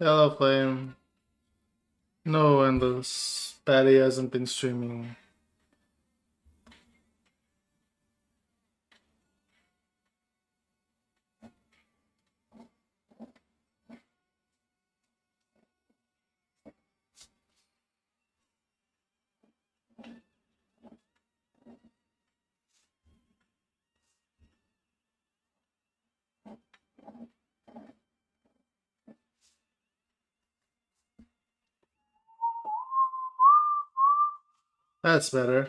Hello, Flame. No, and this Patty hasn't been streaming. That's better.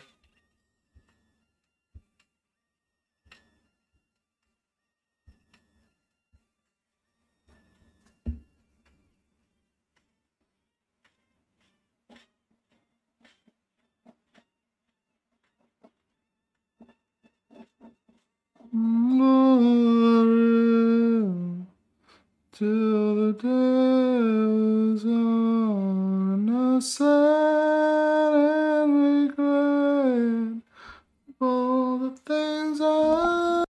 Till the day is on, and I sad and regret all the things I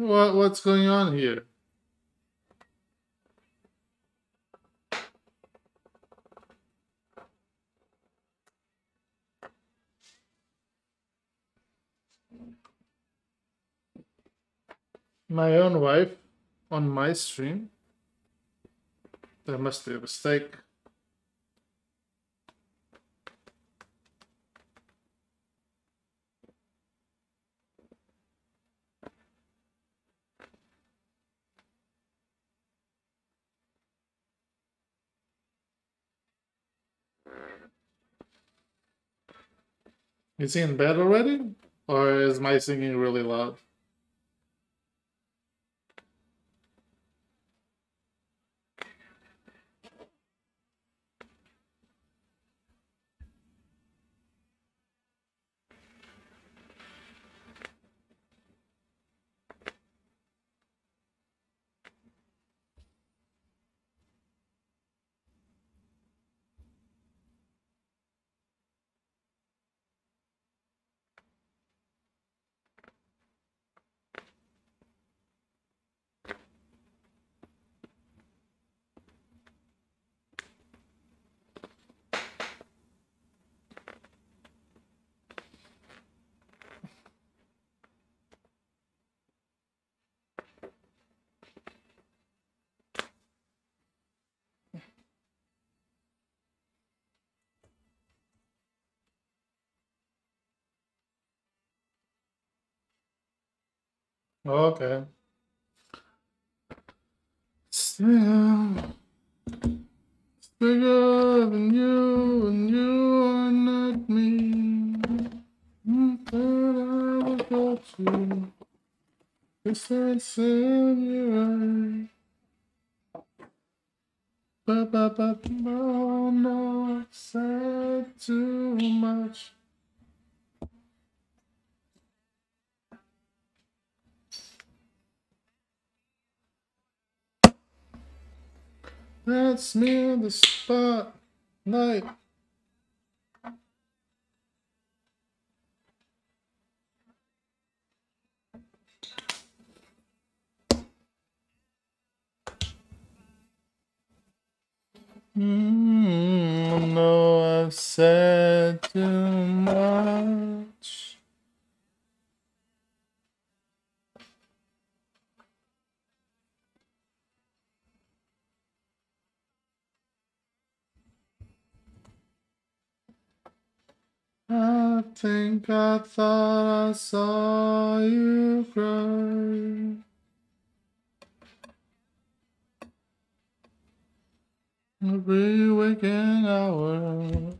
What's going on here? My own wife on my stream? There must be a mistake. Is he in bed already? Or is my singing really loud? Okay. Still bigger than you, and you are not me. But I will go to this in your eye. But no, I've said too much. That's me on the spotlight. No, I've said too much. I think I thought I saw you cry. Every waking hour,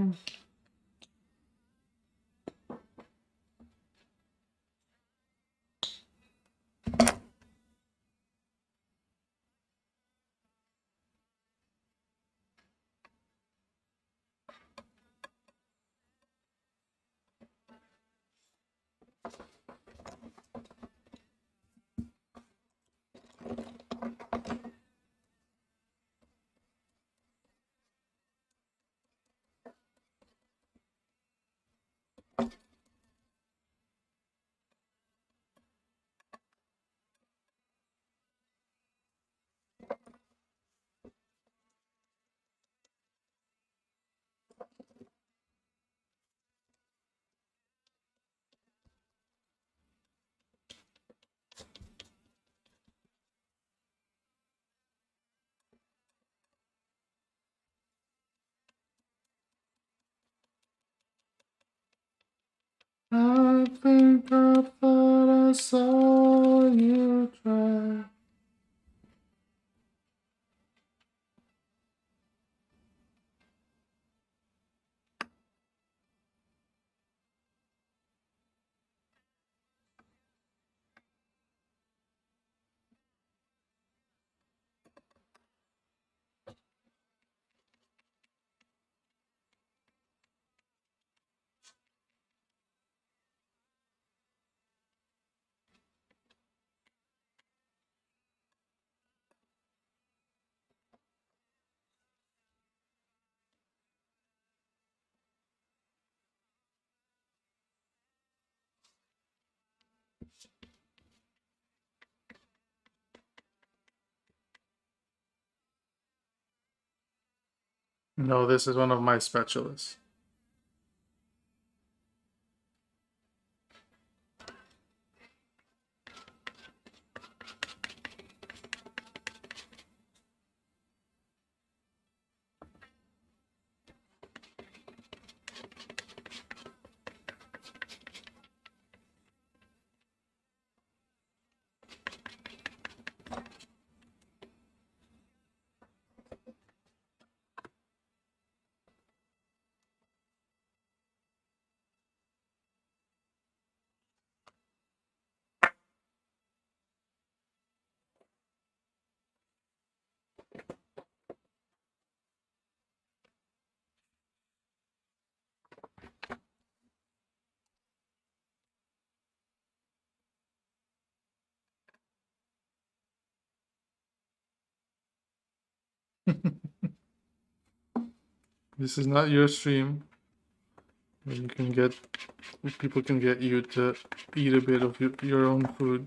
I think I thought I saw you try. No, this is one of my spatulas. This is not your stream. Where you can get, people can get you to eat a bit of your own food.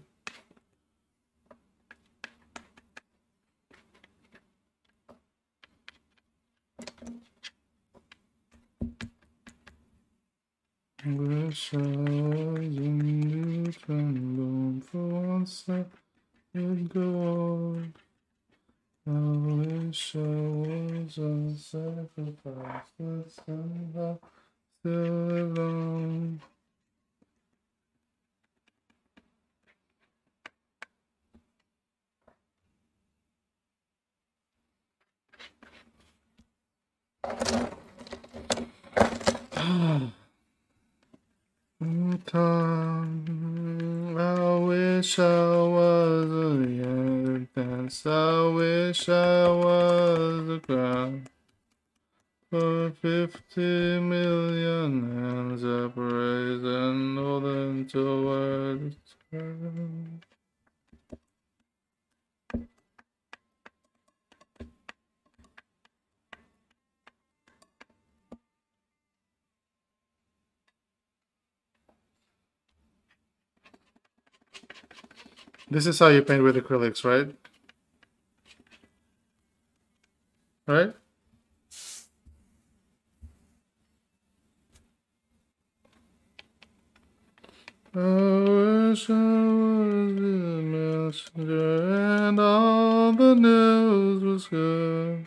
Wish I was a new trombone for once I would go on. I wish I was a sacrifice, but somehow still alone. I wish I was a young dance. I wish I was a crown for 50 million hands upraised and holding towards turn. This is how you paint with acrylics, right? Right? I wish I was the messenger and all the news was good.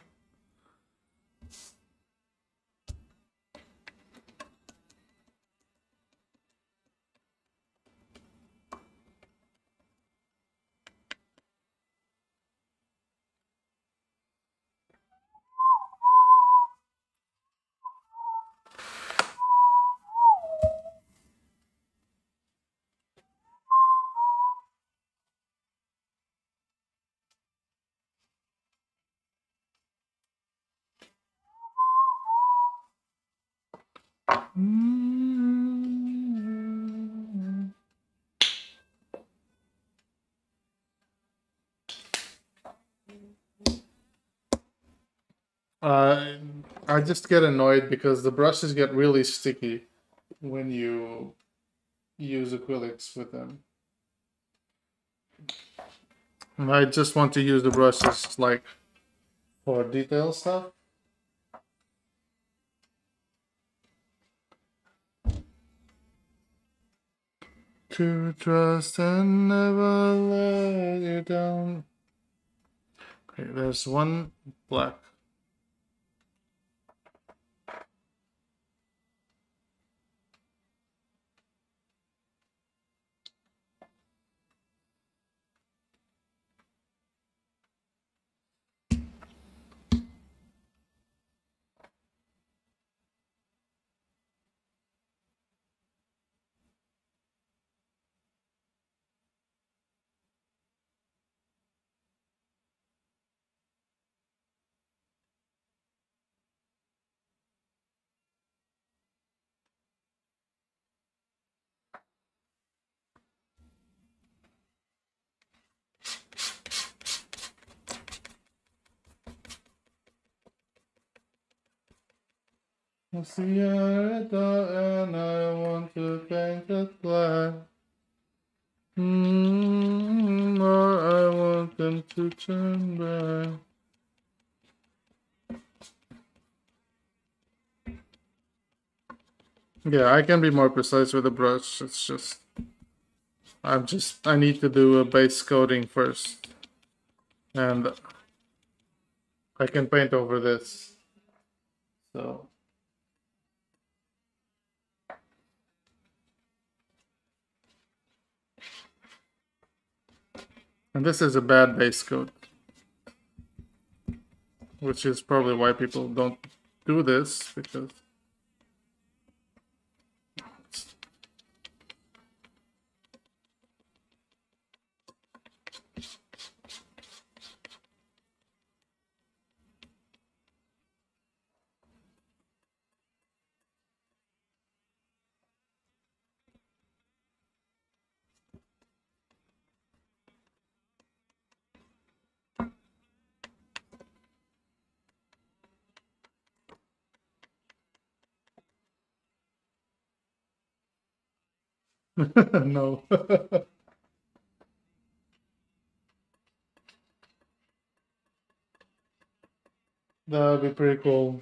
Uh, I just get annoyed because the brushes get really sticky when you use acrylics with them. And I just want to use the brushes like for detail stuff. To trust and never let you down. Okay, there's one black. And I want to paint it black. Or I want them to turn back. Yeah, I can be more precise with the brush. It's just I need to do a base coating first, and I can paint over this. So, and this is a bad base coat, which is probably why people don't do this because no. That would be pretty cool.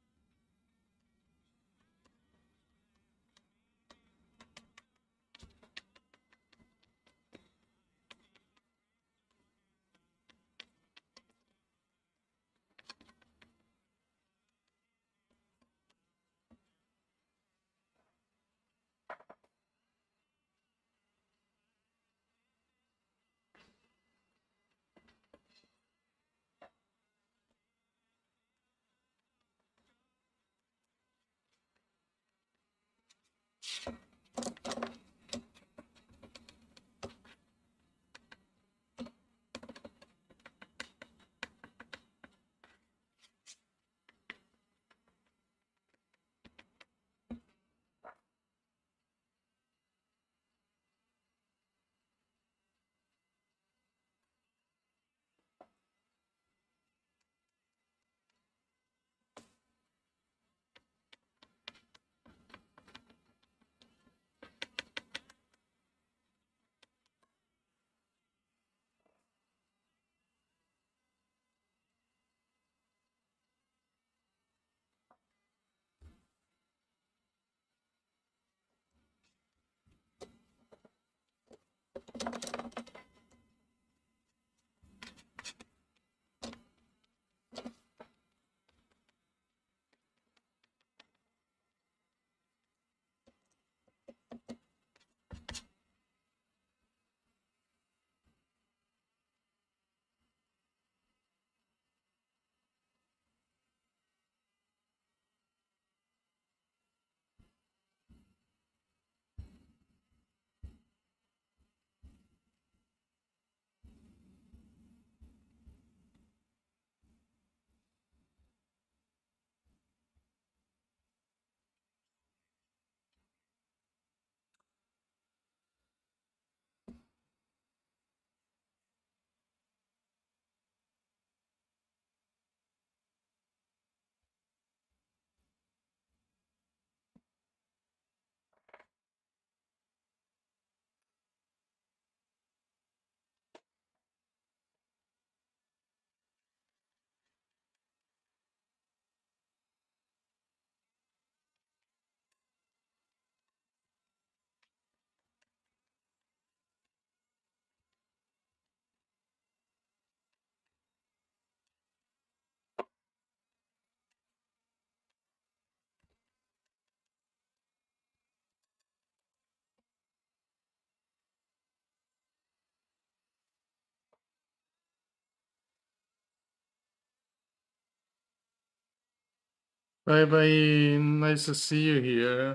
Bye bye. Nice to see you here.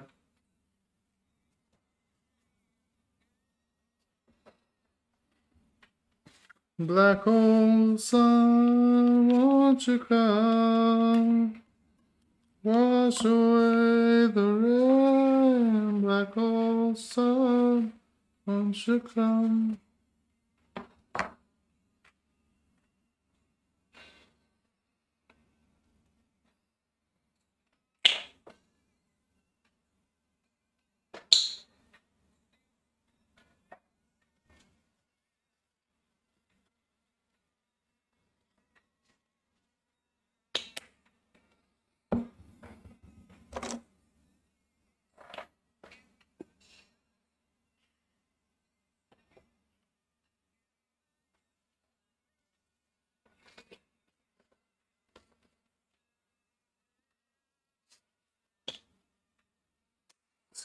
Black hole sun, won't you come? Wash away the rain. Black hole sun, won't you come?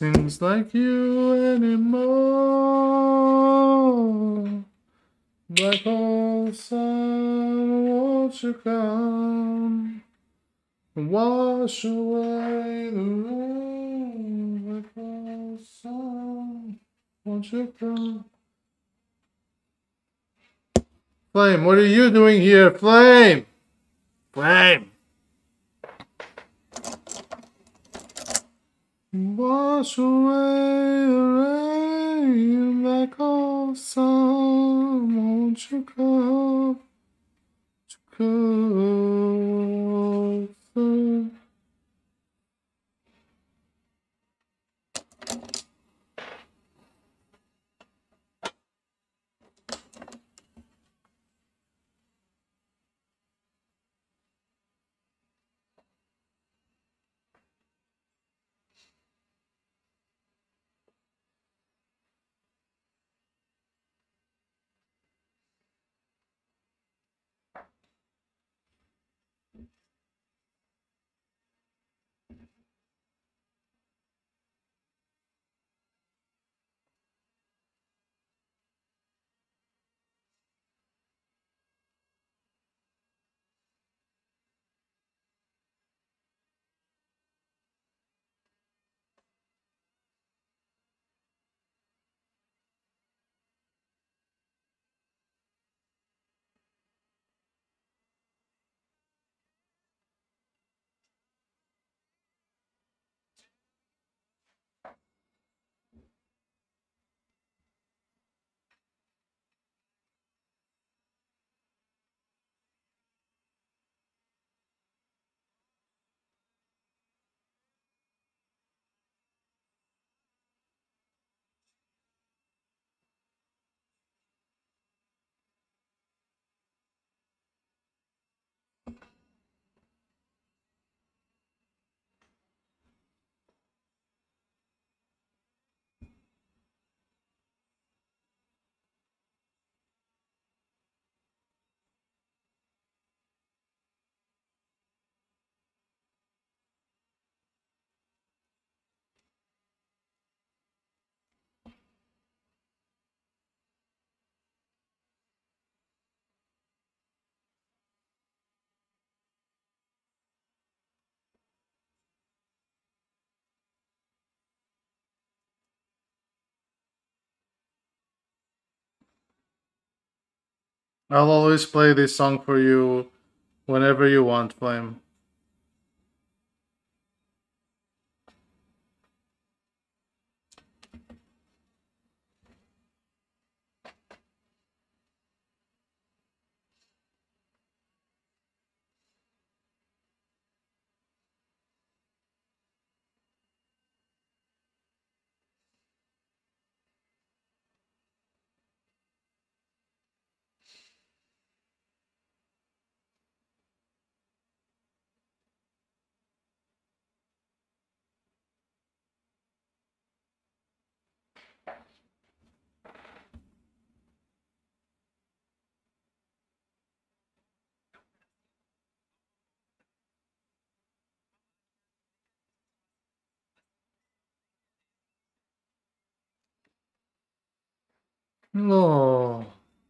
Seems like you anymore. Black hole sun, won't you come? Wash away the rain. Black hole sun, won't you come? Flame, what are you doing here? Flame! Flame! Wash away the rain, black hole sun, won't you come closer? I'll always play this song for you whenever you want, Flame. Oh.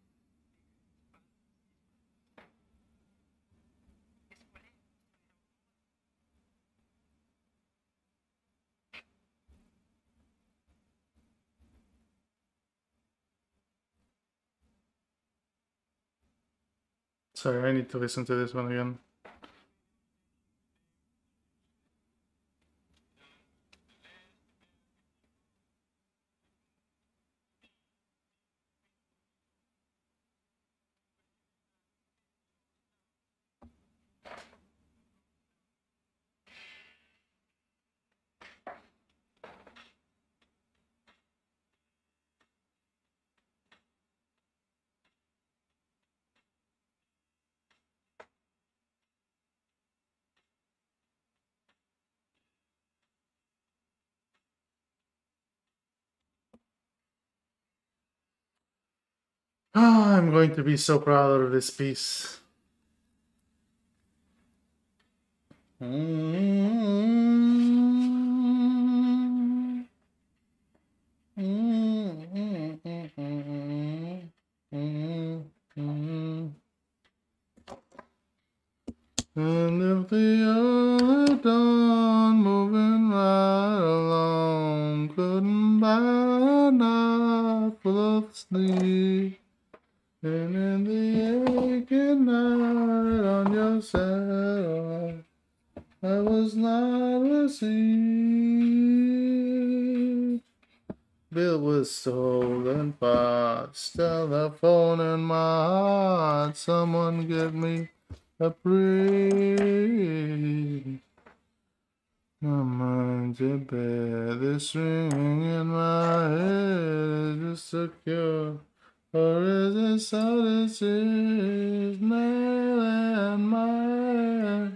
Sorry, I need to listen to this one again. Ah, I'm going to be so proud of this piece. And if the early dawn moving right along couldn't buy a night full of sleep, and in the aching night on your side, I was not received. Built with stolen parts, telephone in my heart. Someone give me a break. My mind's in bed, this ringing in my head. Is this a cure, or is it silence? Is nail in my head?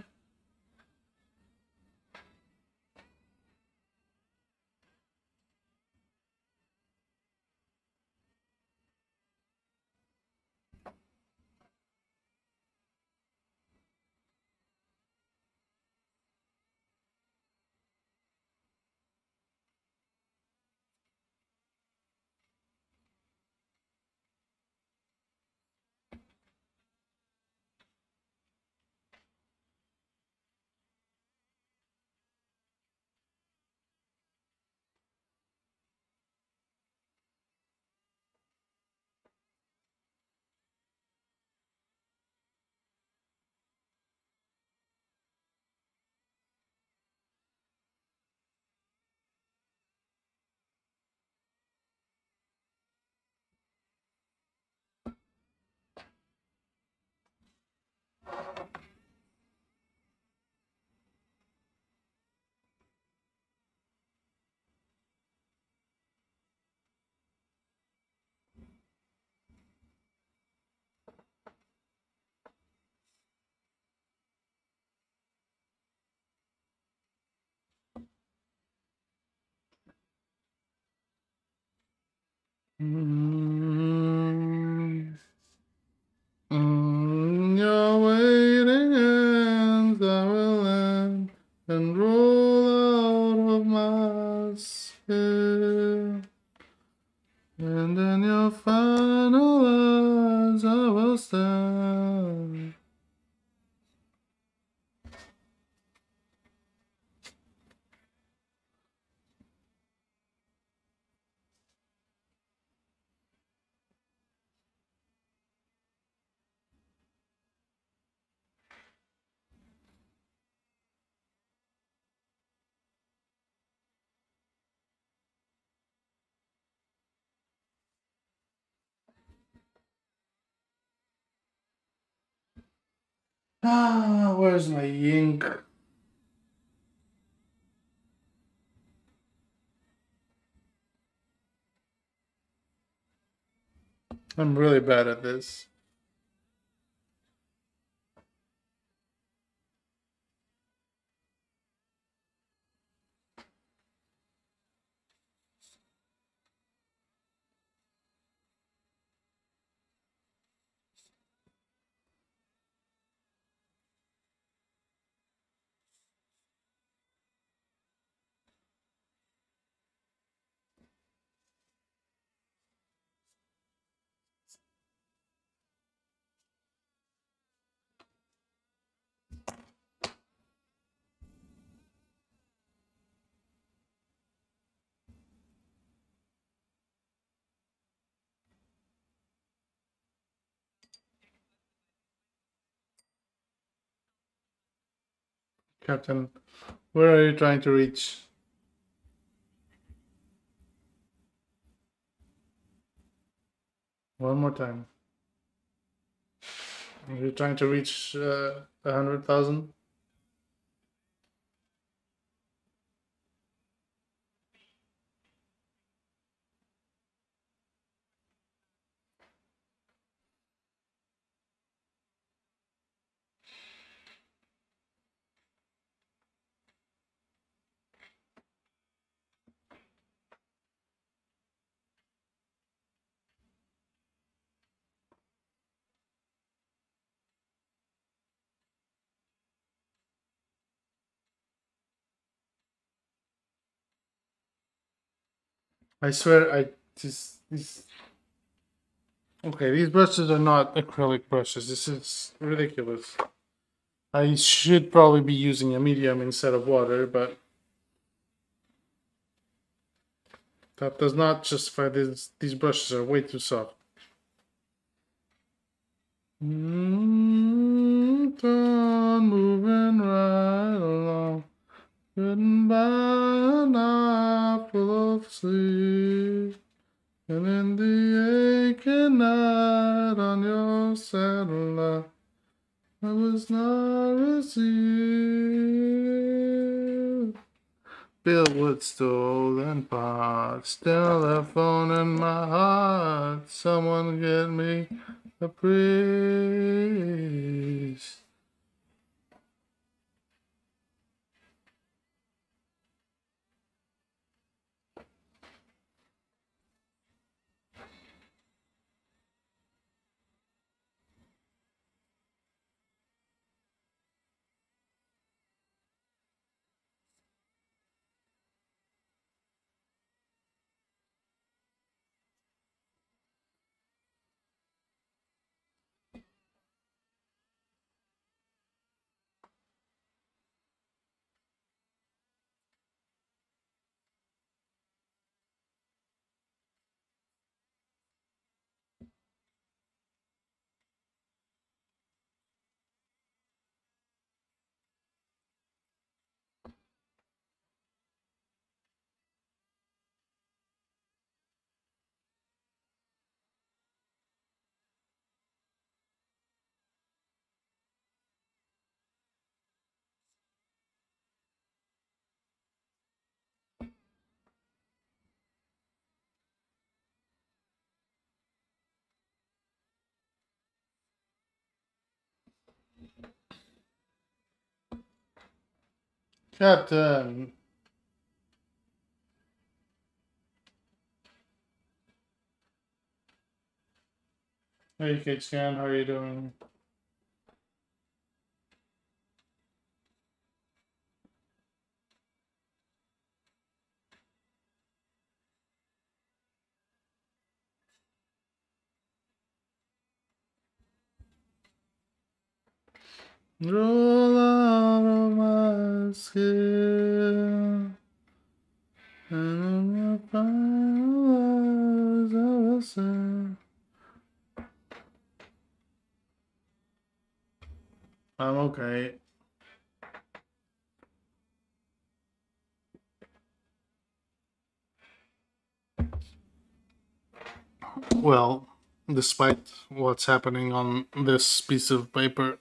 Your waiting hands I will land and roll out of my skin. And in your final eyes I will stand. Where's my ink? I'm really bad at this. Captain, where are you trying to reach? One more time. Are you trying to reach 100,000? I swear, I just these. Okay, these brushes are not acrylic brushes. This is ridiculous. I should probably be using a medium instead of water, but that does not justify this. These brushes are way too soft. Moving right along. Couldn't buy an apple of sleep. And in the aching night on your satellite, I was not received. Billwood stolen parts, telephone in my heart. Someone get me a priest. Captain. Hey, Kate Scan, how are you doing? Roll out of my skin, and in your eyes I will sing. I'm okay. Well, despite what's happening on this piece of paper.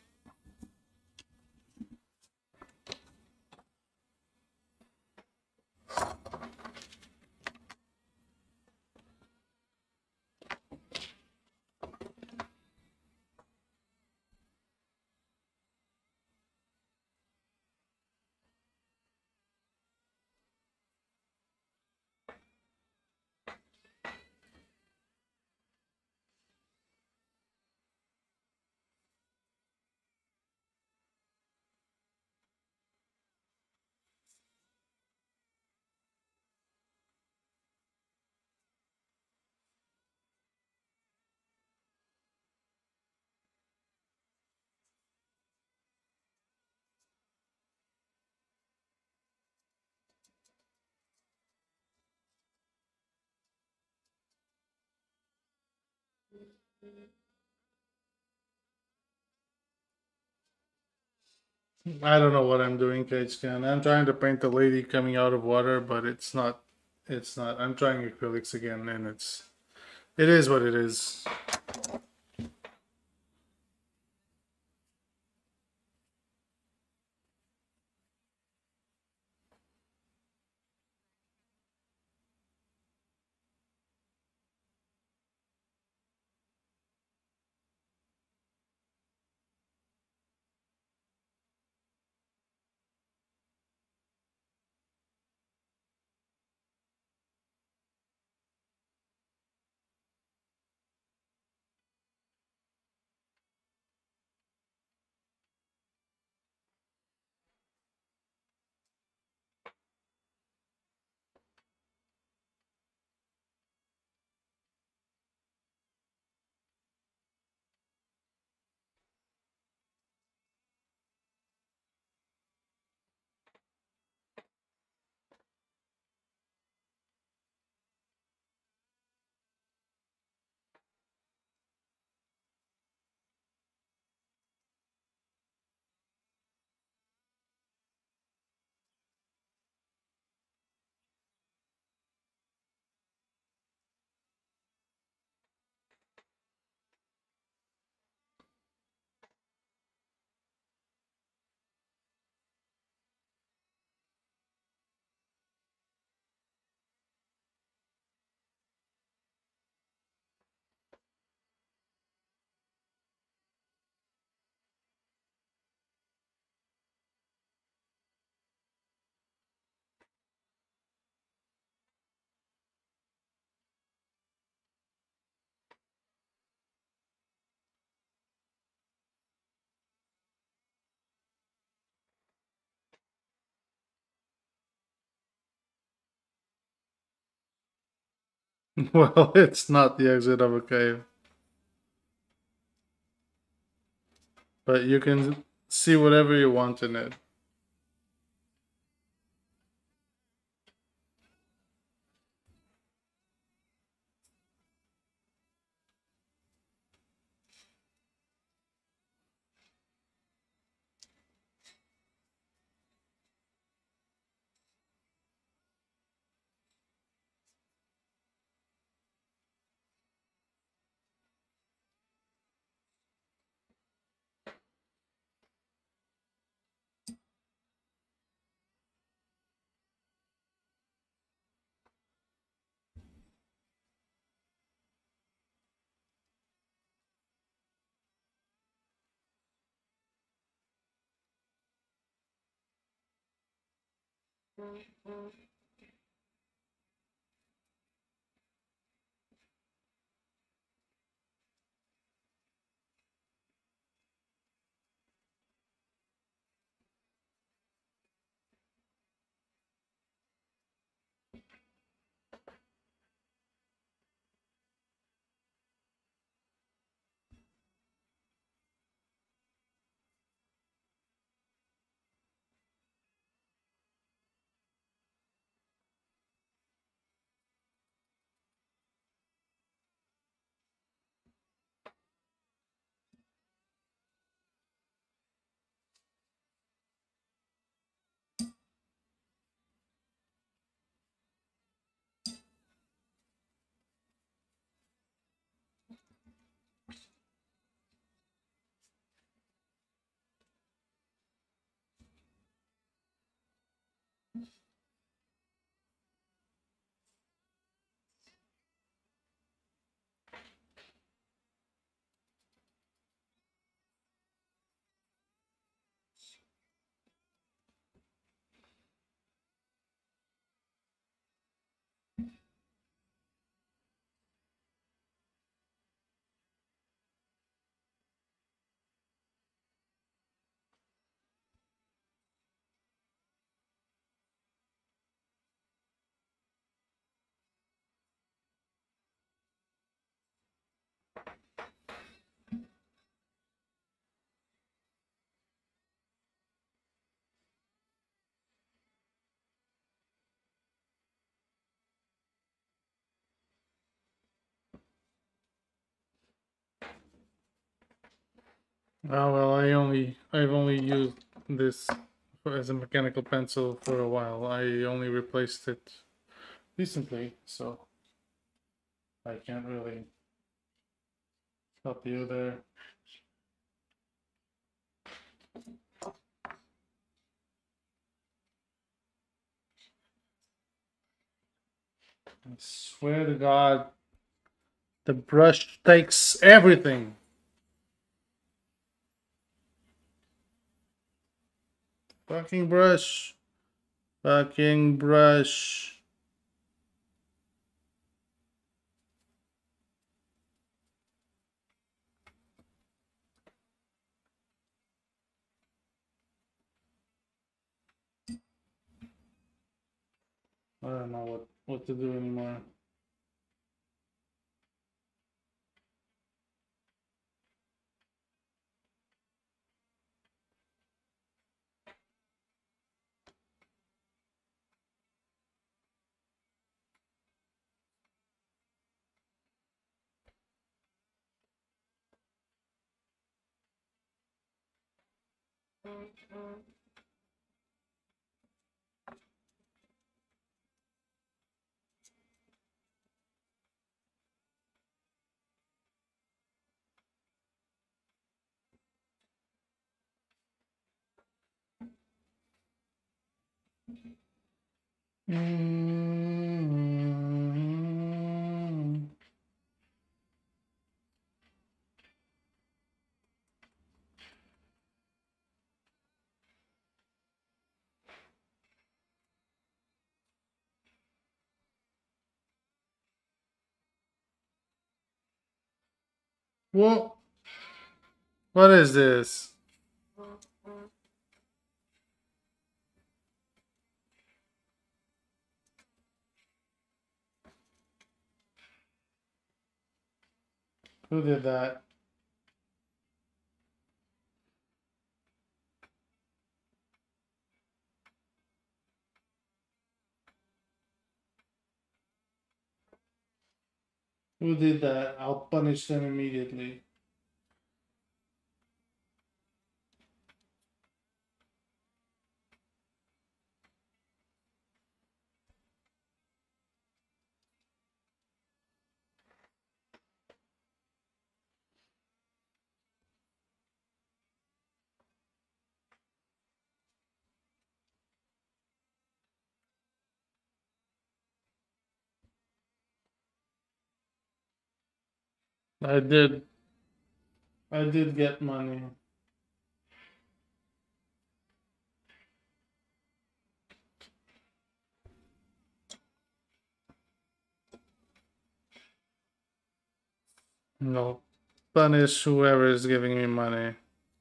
I don't know what I'm doing, Kate Scan. I'm trying to paint the lady coming out of water, but it's not. It's not. I'm trying acrylics again, and it's. It is what it is. Well, it's not the exit of a cave, but you can see whatever you want in it. Oh well, I've only used this as a mechanical pencil for a while. I only replaced it recently, so I can't really help you there. I swear to God, the brush takes everything. Fucking brush. Fucking brush. I don't know what to do anymore. Mm. What? What is this? Who did that? Who did that? I'll punish them immediately. I did. I did get money. No. Punish whoever is giving me money.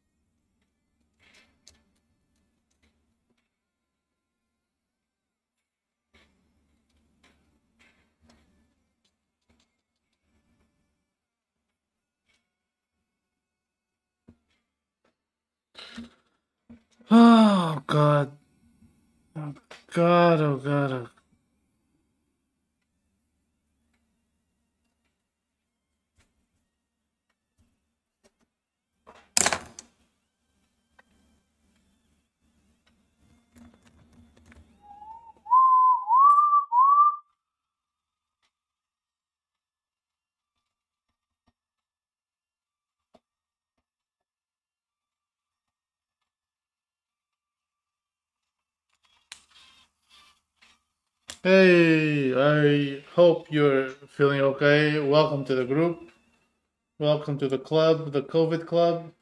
Oh God. Oh God, oh God, oh. Hey, I hope you're feeling okay. Welcome to the group. Welcome to the club, the COVID club.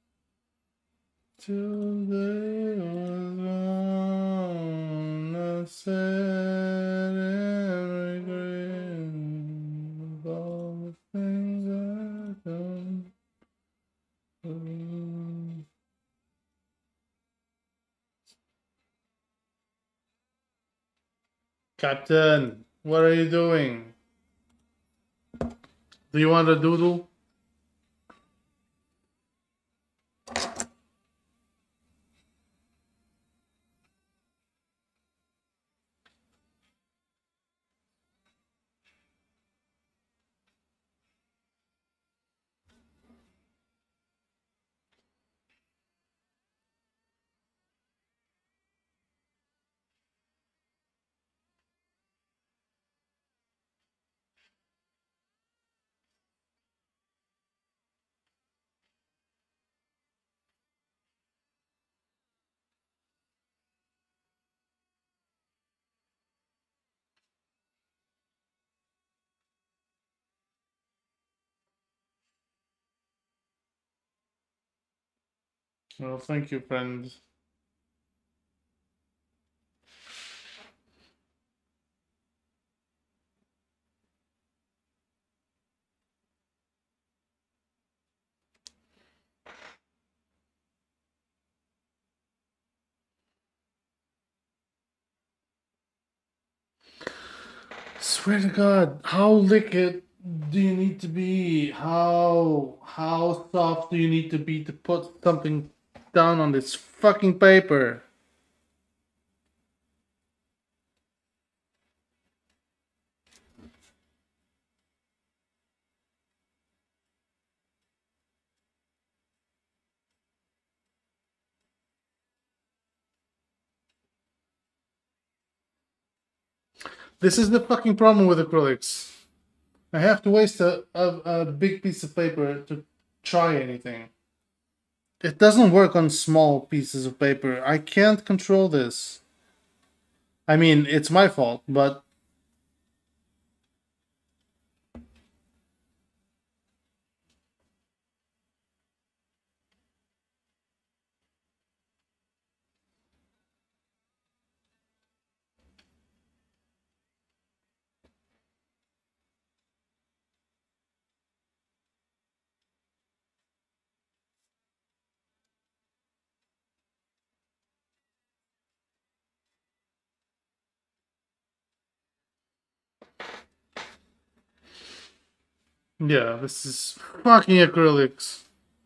Today was wrong, I said and regret all the things I've done. Captain, what are you doing? Do you want a doodle? Well, thank you, friend. Swear to God, how liquid do you need to be? How soft do you need to be to put something down on this fucking paper? This is the fucking problem with acrylics. I have to waste a big piece of paper to try anything. It doesn't work on small pieces of paper. I can't control this. I mean, it's my fault, but Yeah, this is fucking acrylics.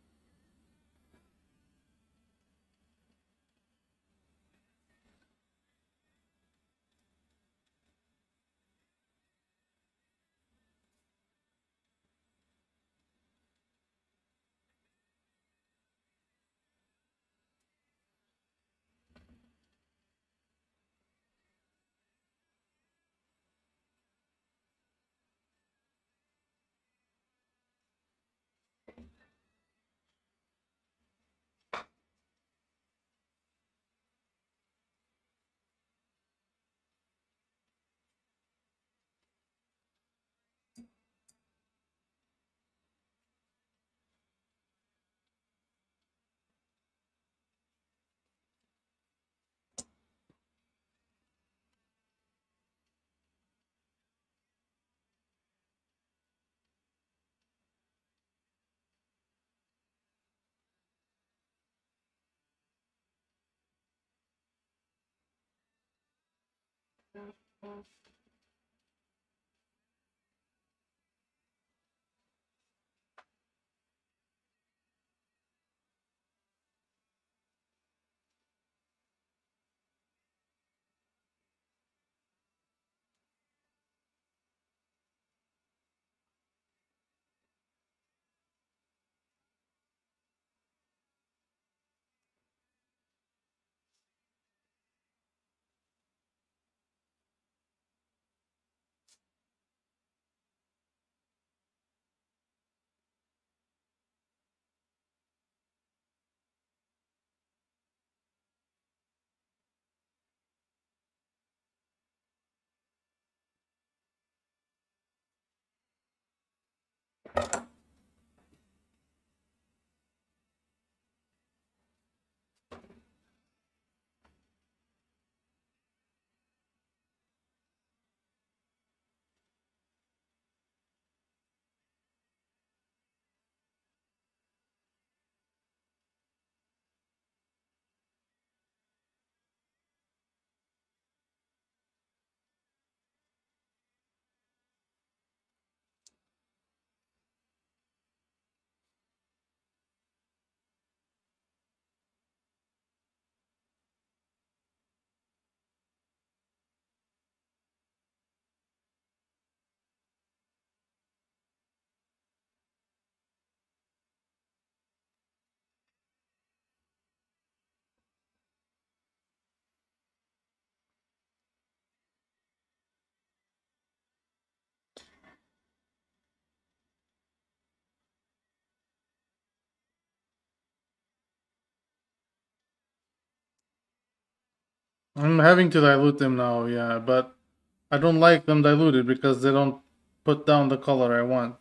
I'm having to dilute them now, yeah, but I don't like them diluted because they don't put down the color I want.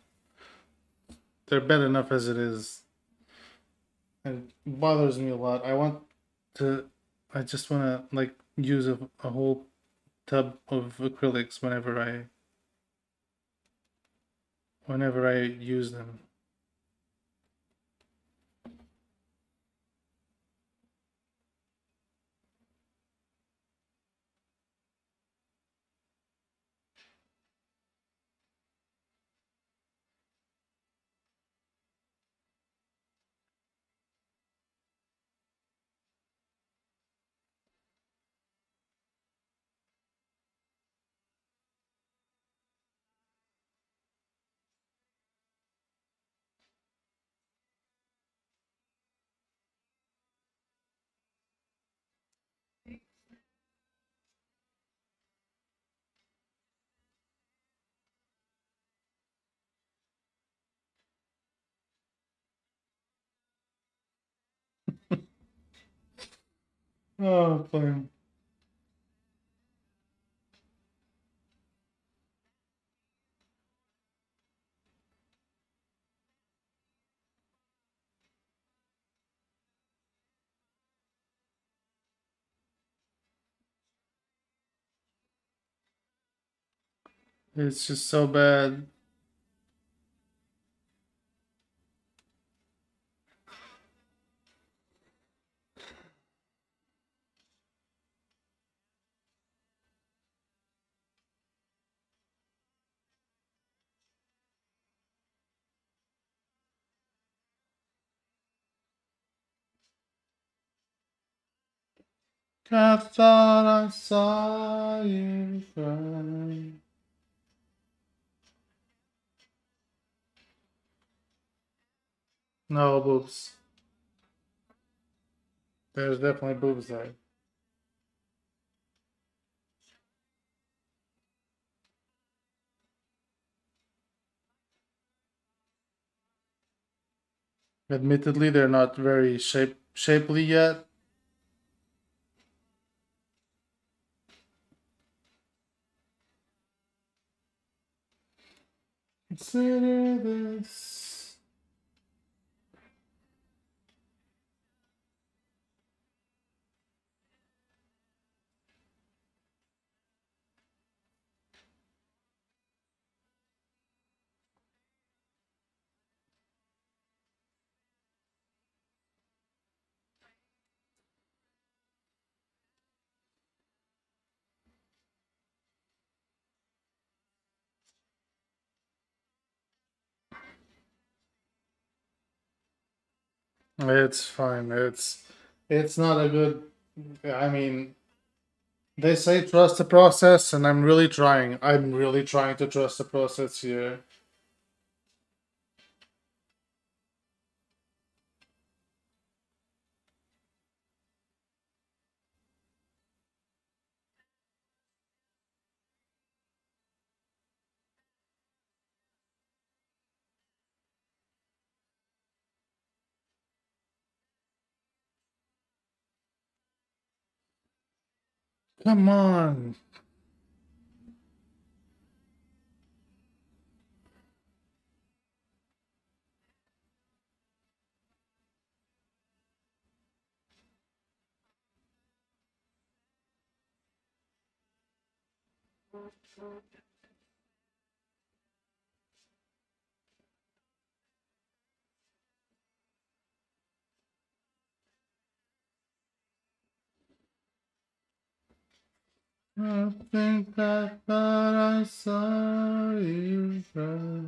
They're bad enough as it is. And it bothers me a lot. To, I just want to like use a whole tub of acrylics whenever I use them. Oh, fine. It's just so bad. I thought I saw you cry. No boobs. There's definitely boobs there. Admittedly, they're not very shapely yet. Consider this. It's fine. It's not a good. I mean, they say trust the process, and I'm really trying. I'm really trying to trust the process here. Come on. I think I thought I saw you cry.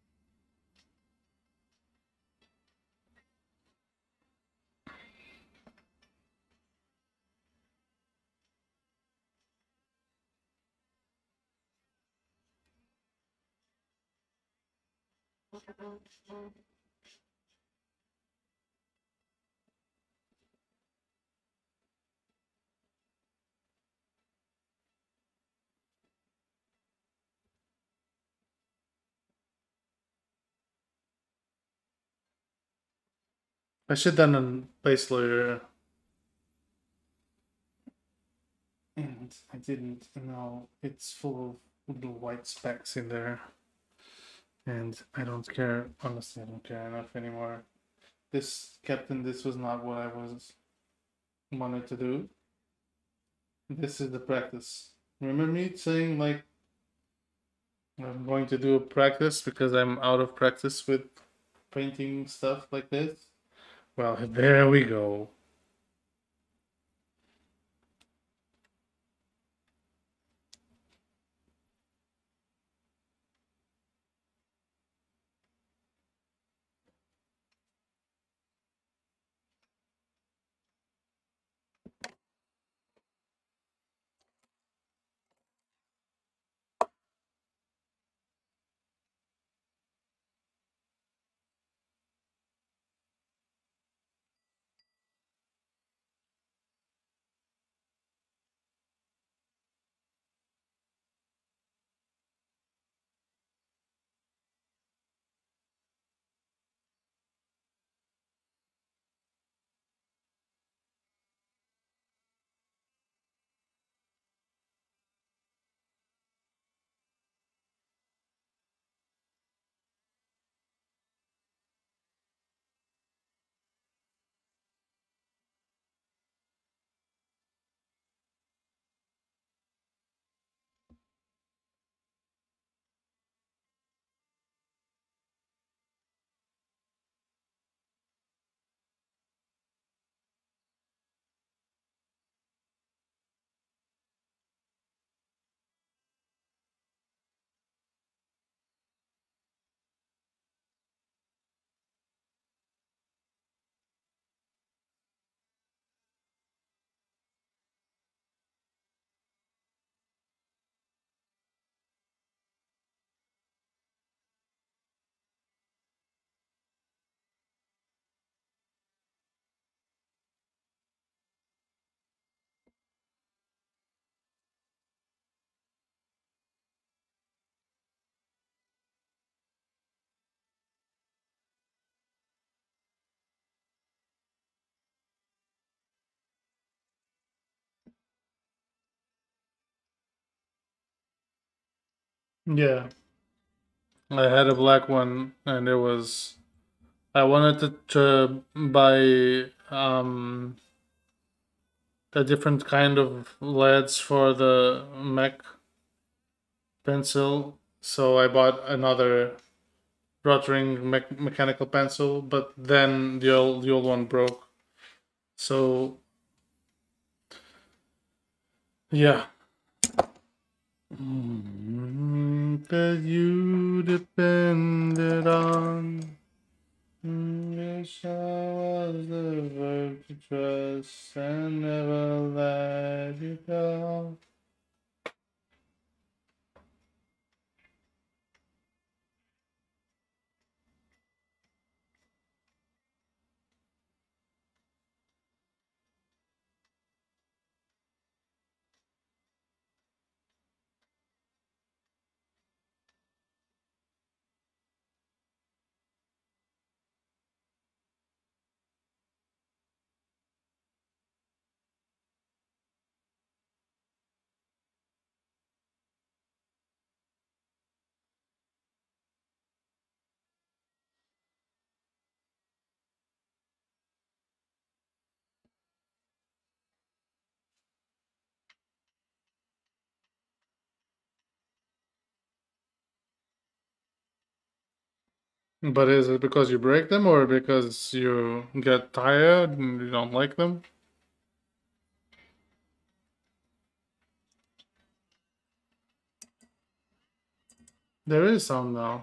I should done a base layer, and I didn't. Now it's full of little white specks in there, and I don't care. Honestly, I don't care enough anymore. This Captain, this was not what I was wanted to do. This is the practice. Remember me saying like I'm going to do a practice because I'm out of practice with painting stuff like this? Well, there we go. Yeah, I had a black one, and it was. I wanted to buy a different kind of LEDs for the Mac pencil, so I bought another rotring mechanical pencil. But then the old one broke. So yeah. That you depended on. Wish I was the verb to trust and never let you go. But is it because you break them or because you get tired and you don't like them? There is some now.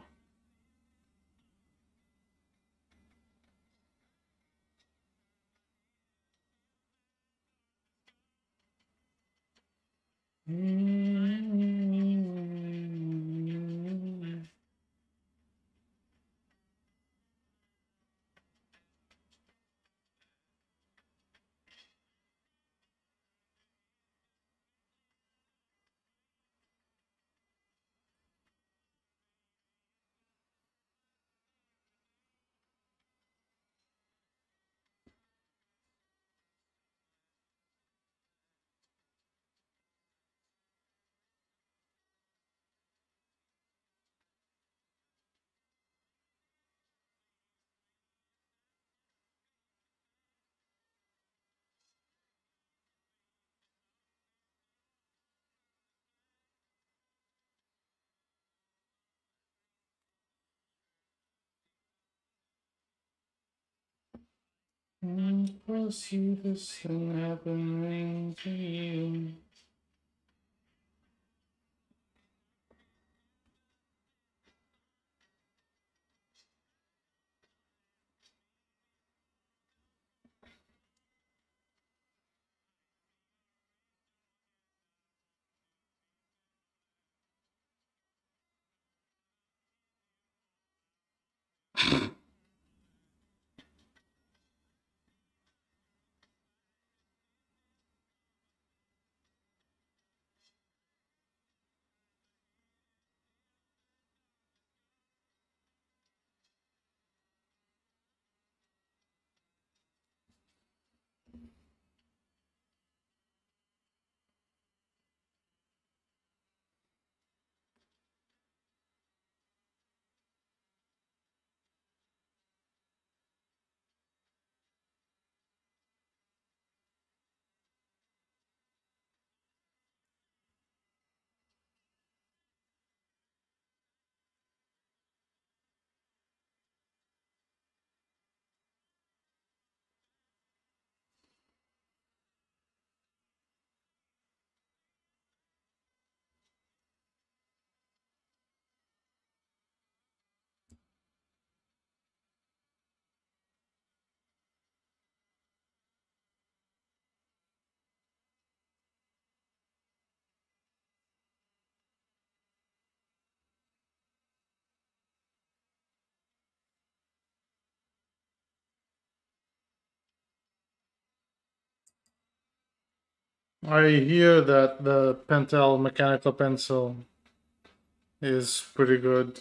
See this thing happening to you. I hear that the Pentel mechanical pencil is pretty good,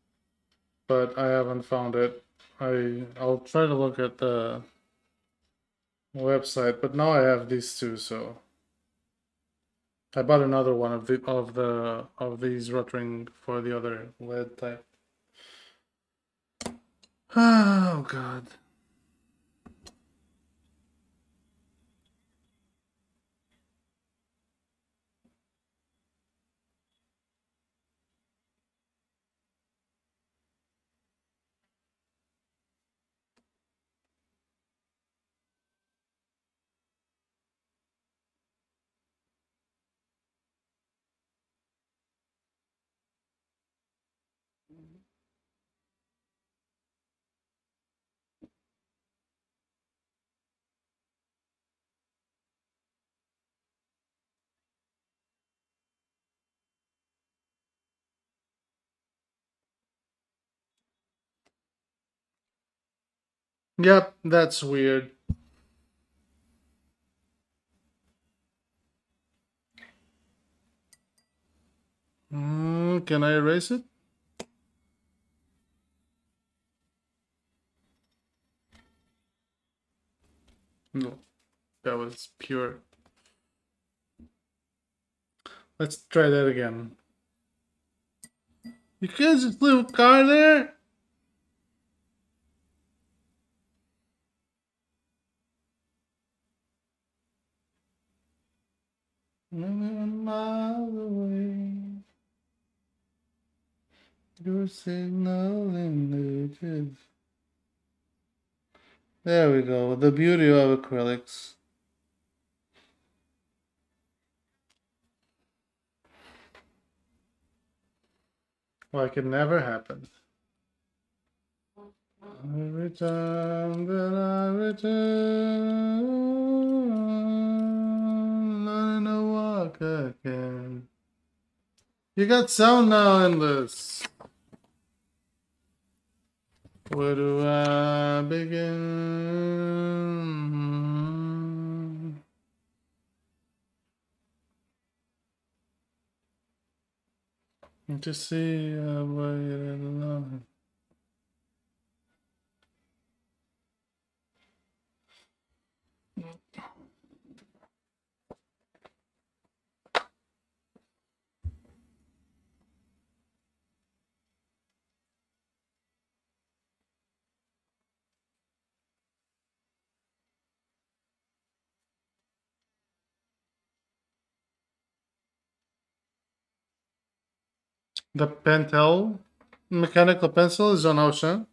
but I haven't found it. I'll try to look at the website, but now I have these two, so I bought another one of these Rotring for the other lead type. Oh God. Yep, that's weird. Can I erase it? No, that was pure. Let's try that again. You can't just leave a car there? Miles away. Your signal in the. There we go. The beauty of acrylics. Like it never happened. Every time that I return, I know walk again. You got sound now, Endless. Where do I begin? To see I waited alone. The Pentel mechanical pencil is on Ocean.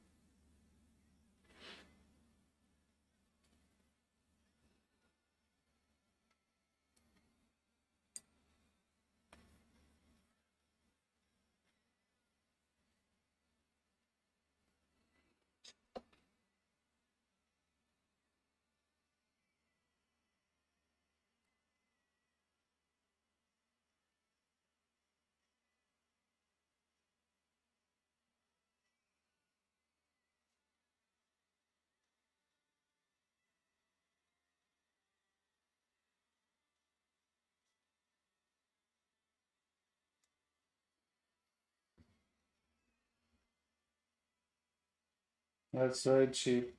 That's very cheap.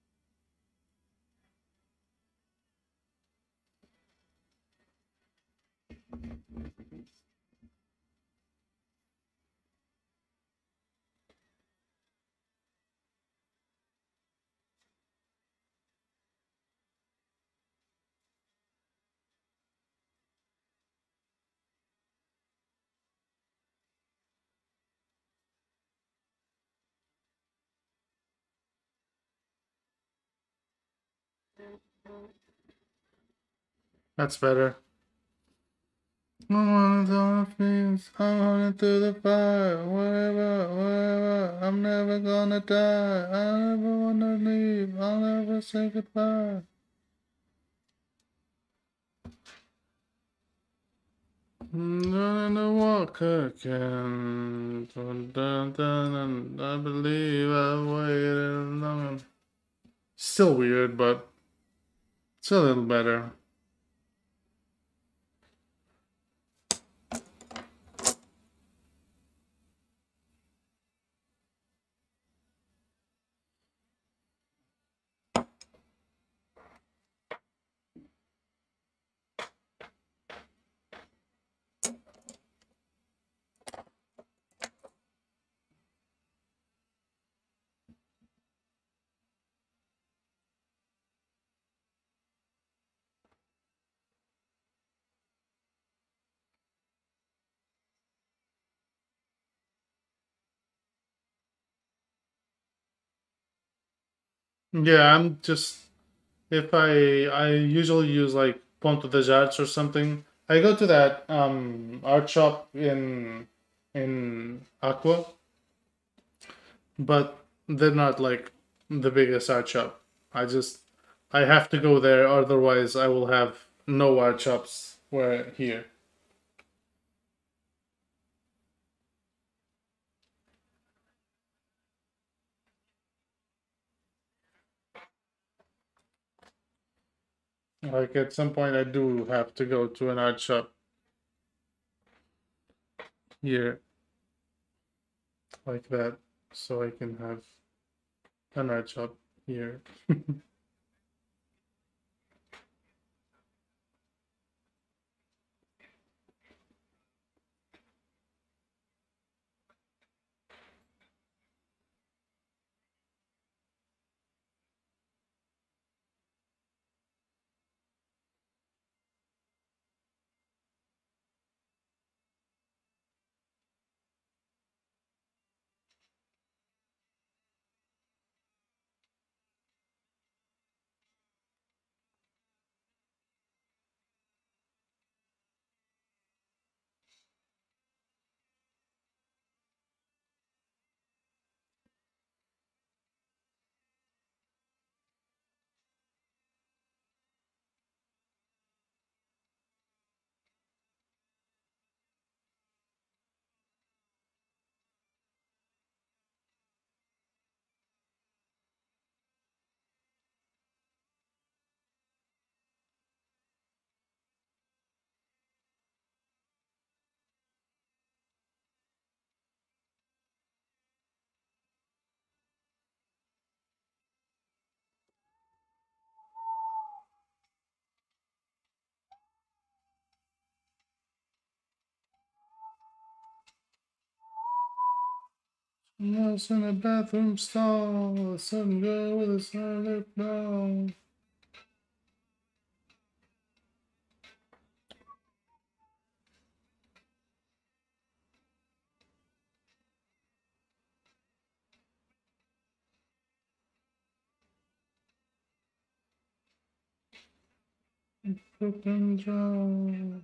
That's better. I wanna throw the flames, I'm running through the fire. Wherever, I'm never gonna die. I never wanna leave, I'll never say goodbye. I'm gonna walk again. Dun, dun, dun, dun. I believe I've waited long. Still weird, but it's a little better. Yeah, I'm just if I usually use like Ponto de Arts or something. I go to that art shop in Aqua, but they're not like the biggest art shop. I just I have to go there, otherwise I will have no art shops where here. Like at some point I do have to go to an art shop here like that so I can have an art shop here. Lost in a bathroom stall, some girl with a silent brow. Open jaw.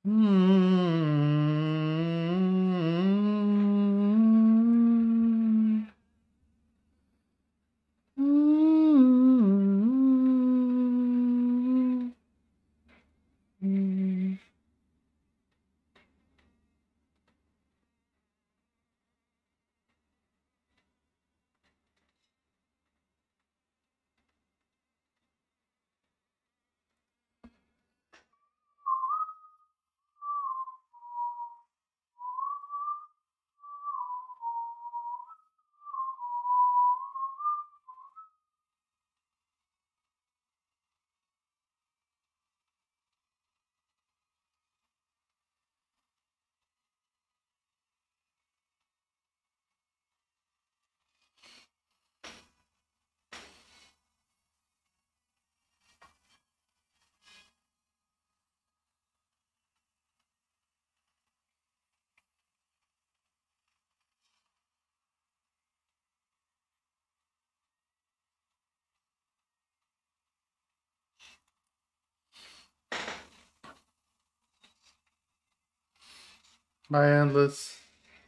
Bye, Endless.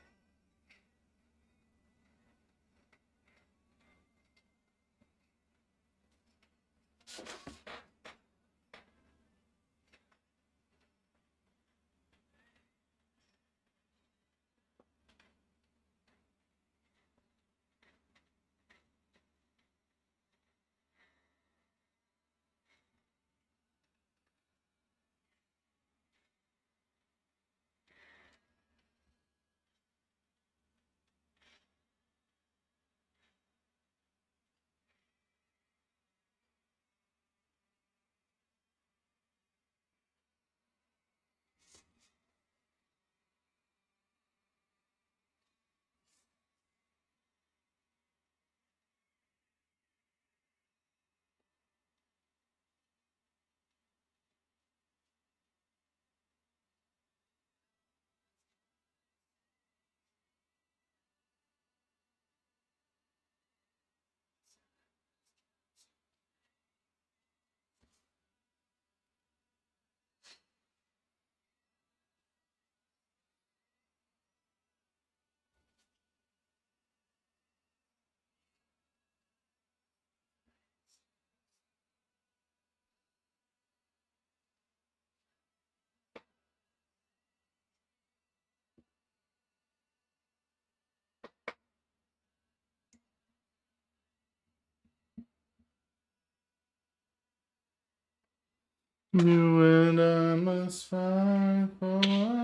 You and I must fight for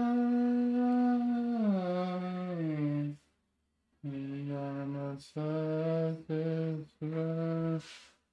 life. And I must fight this life.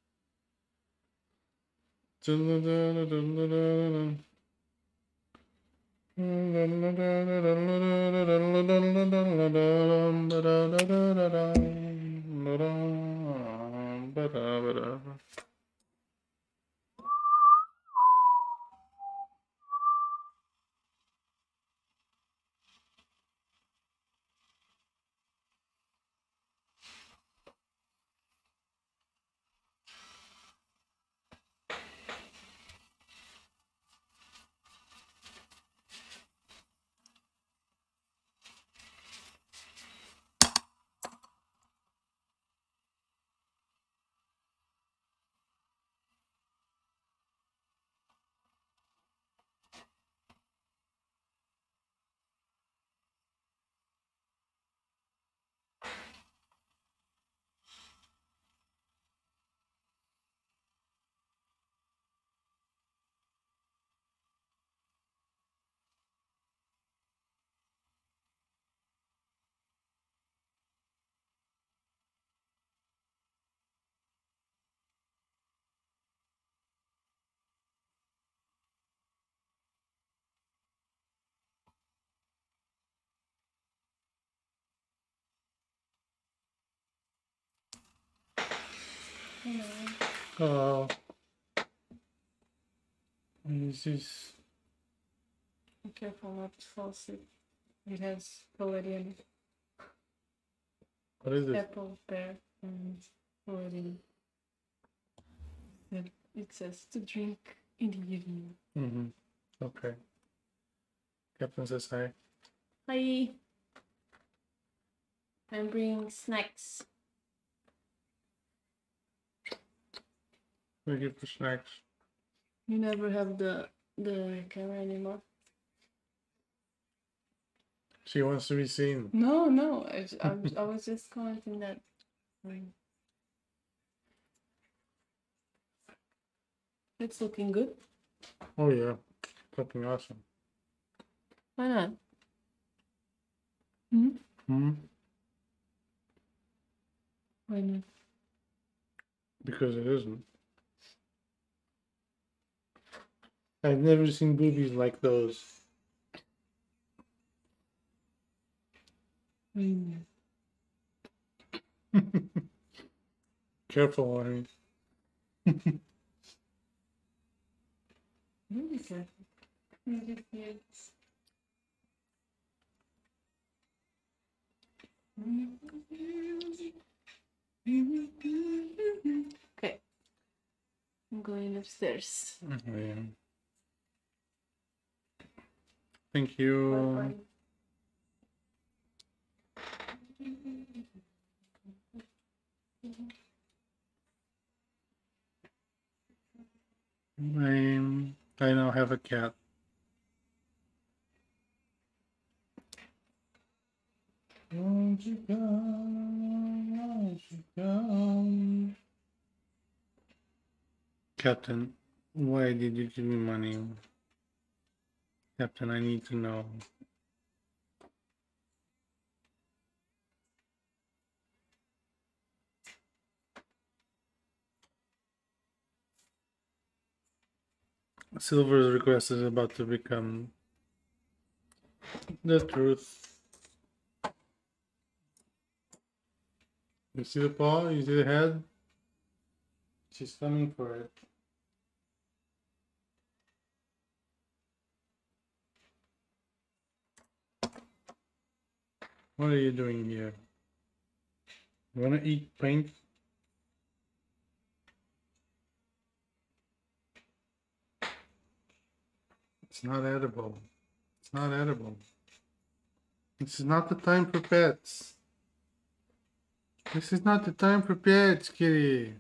Oh, what is this? Be careful not to fall asleep. It has Palladium, What is this? apple, pear, and Palladium. It says to drink in the evening. Mm-hmm. Okay. Captain says hi. Hi. I'm bringing snacks. We give for snacks. You never have the camera anymore. She wants to be seen. No. I was just commenting that. It's looking good. Oh yeah, fucking awesome. Why not? Hmm? Why not? Because it isn't. I've never seen boobies like those. Careful, honey. Really careful. Okay. I'm going upstairs. Yeah. Thank you. Bye-bye. I now have a cat. Won't you come? Won't you come? Captain, why did you give me money? Captain, I need to know. Silver's request is about to become the truth. You see the paw? You see the head? She's coming for it. What are you doing here? You wanna eat paint? It's not edible. It's not edible. This is not the time for pets. This is not the time for pets, kitty.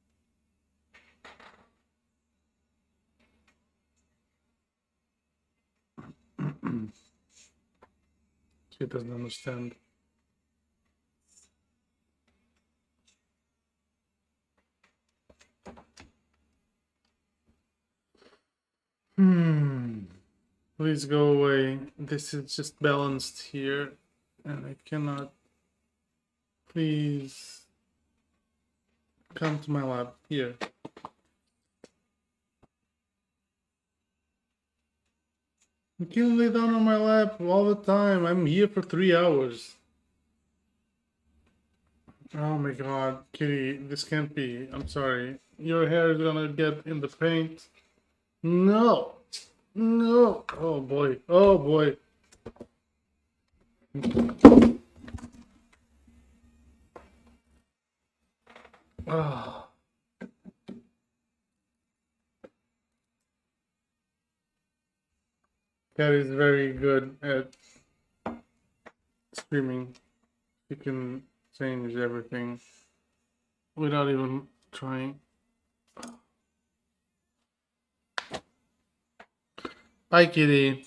She doesn't understand. Please go away. This is just balanced here, and I cannot. Please come to my lab here. You can't lay down on my lap all the time. I'm here for 3 hours. Oh my god, kitty, this can't be. I'm sorry. Your hair is gonna get in the paint. No! No! Oh boy. Oh boy. Oh. Cat is very good at screaming. She can change everything without even trying. Bye, kitty.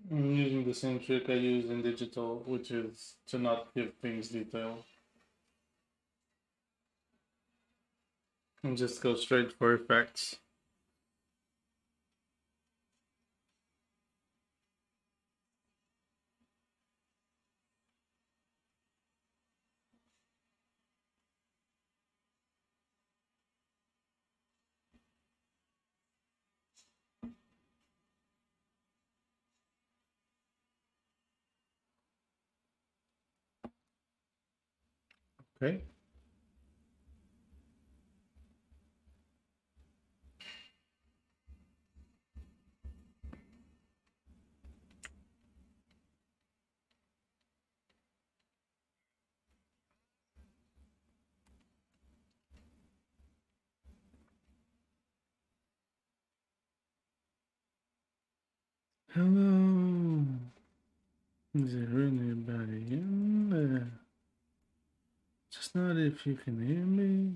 I'm using the same trick I use in digital, which is to not give things detail and just go straight for effects. Okay. Hello. Is there anybody in there? Just not if you can hear me.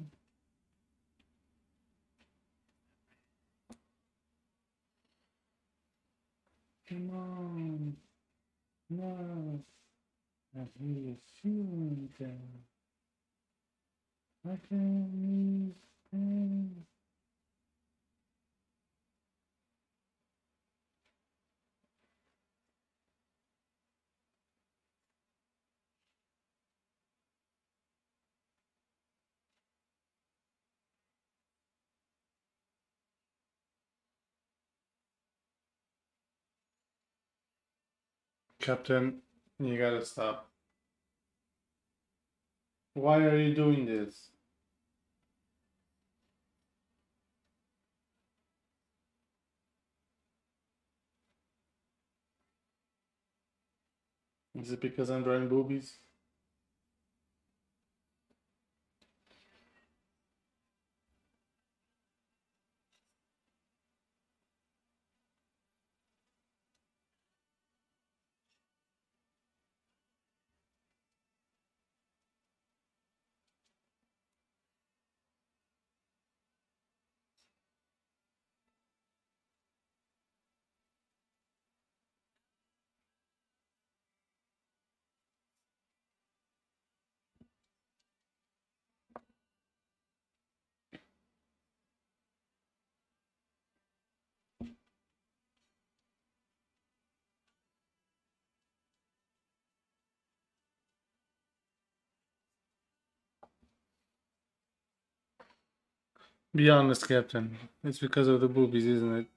Come on. No. I hear you feeling down. I can't stand. Captain, you gotta stop. Why are you doing this? Is it because I'm drawing boobies? Be honest, Captain. It's because of the boobies, isn't it?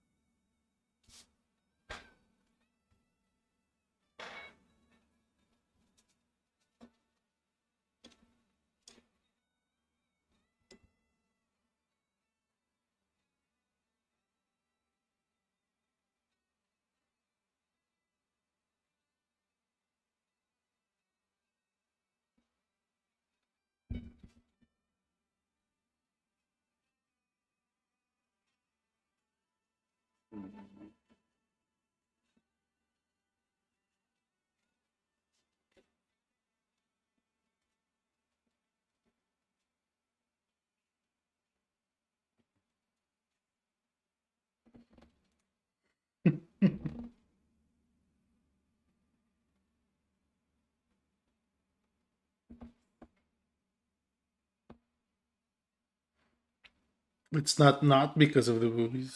It's not because of the boobies.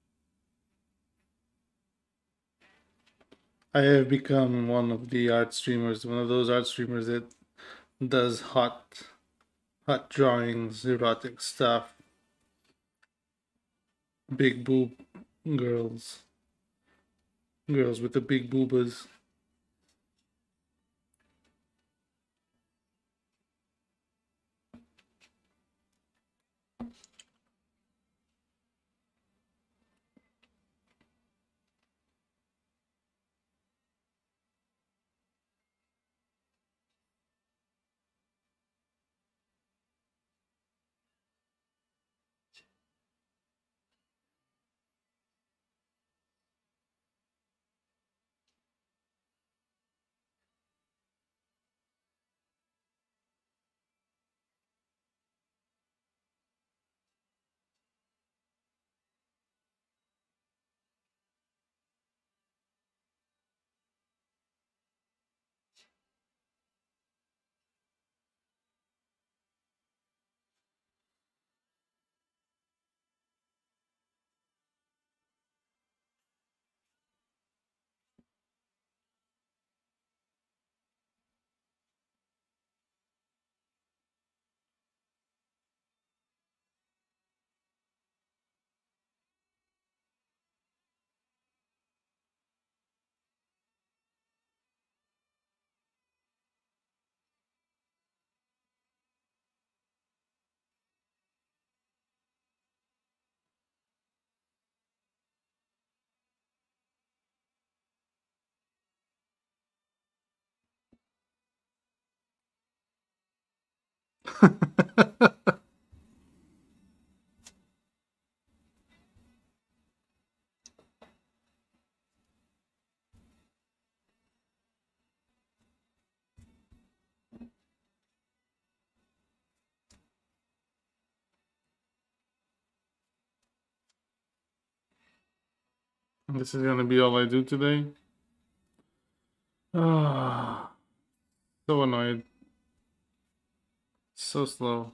I have become one of the art streamers, one of those art streamers that does hot drawings, erotic stuff, big boob girls, girls with the big boobas. This is gonna be all I do today. Ah, so annoyed. So slow.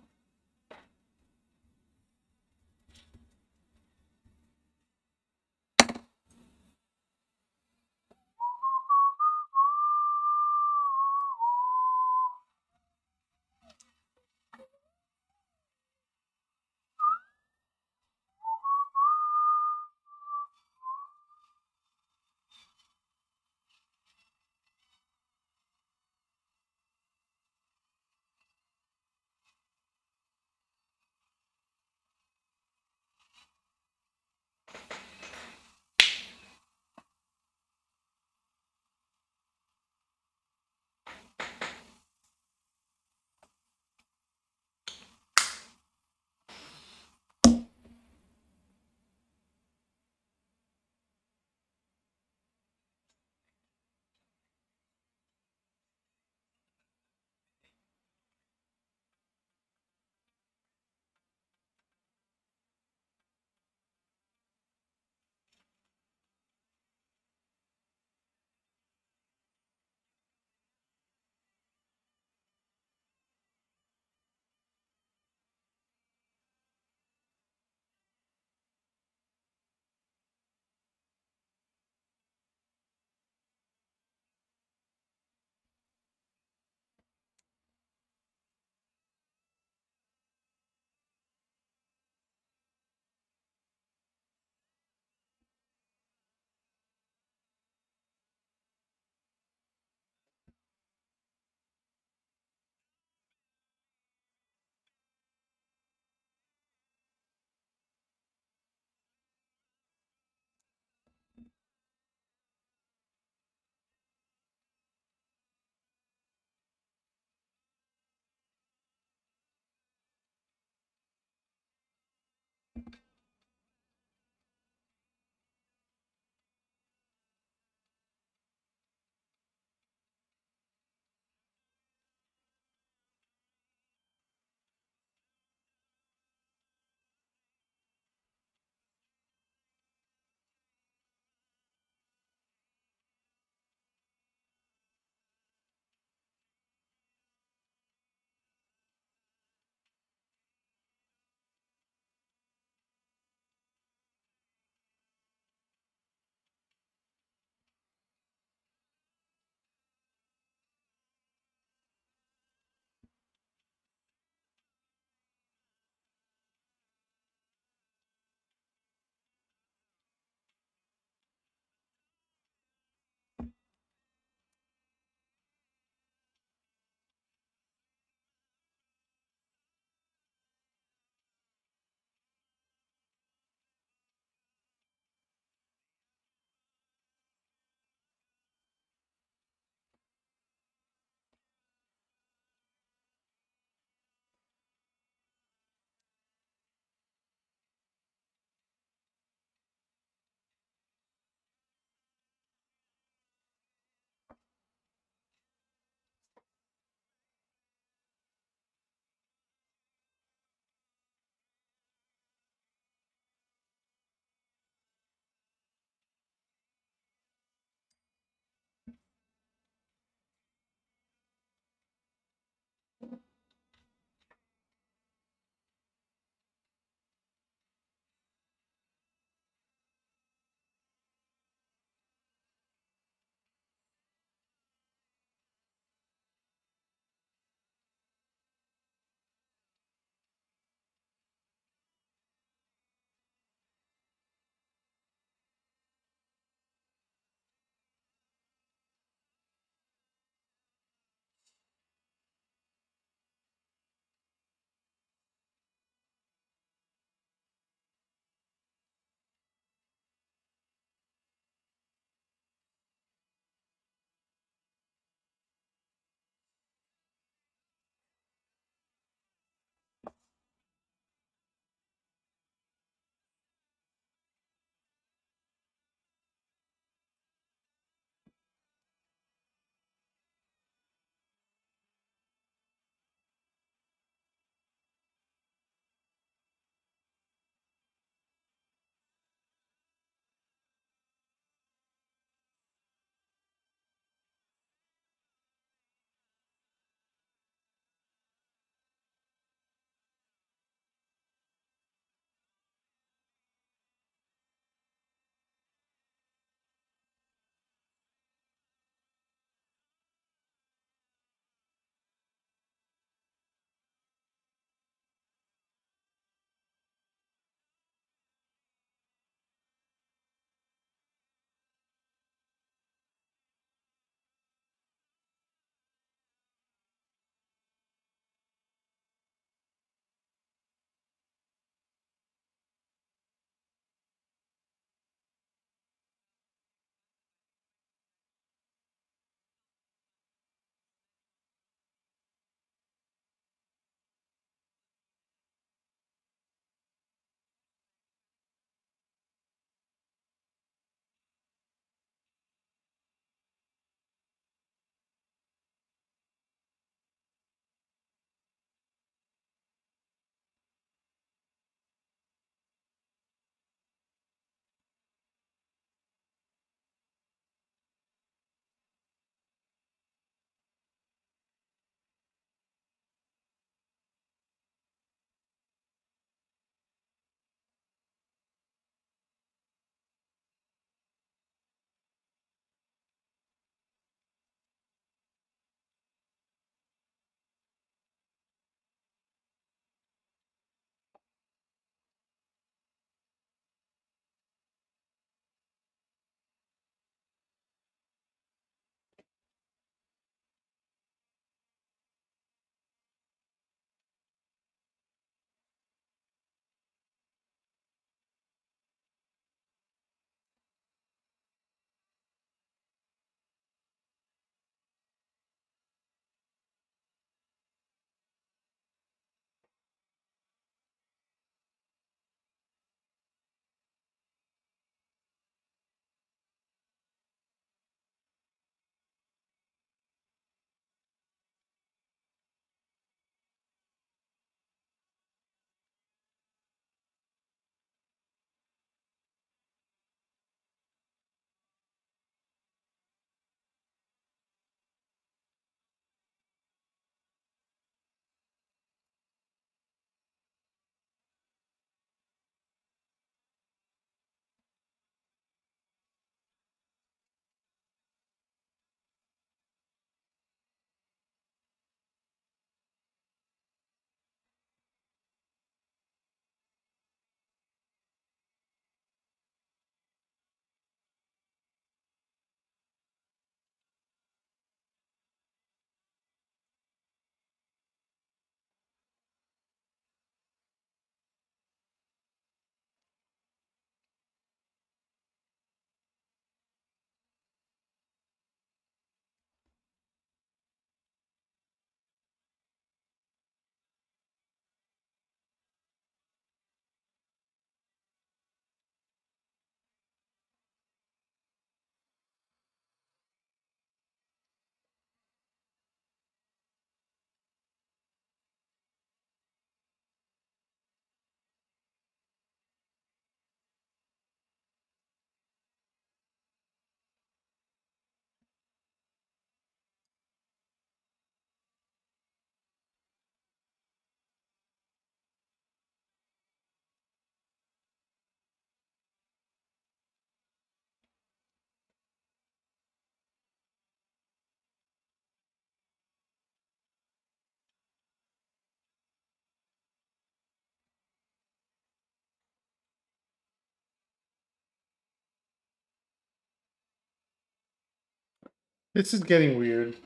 This is getting weird.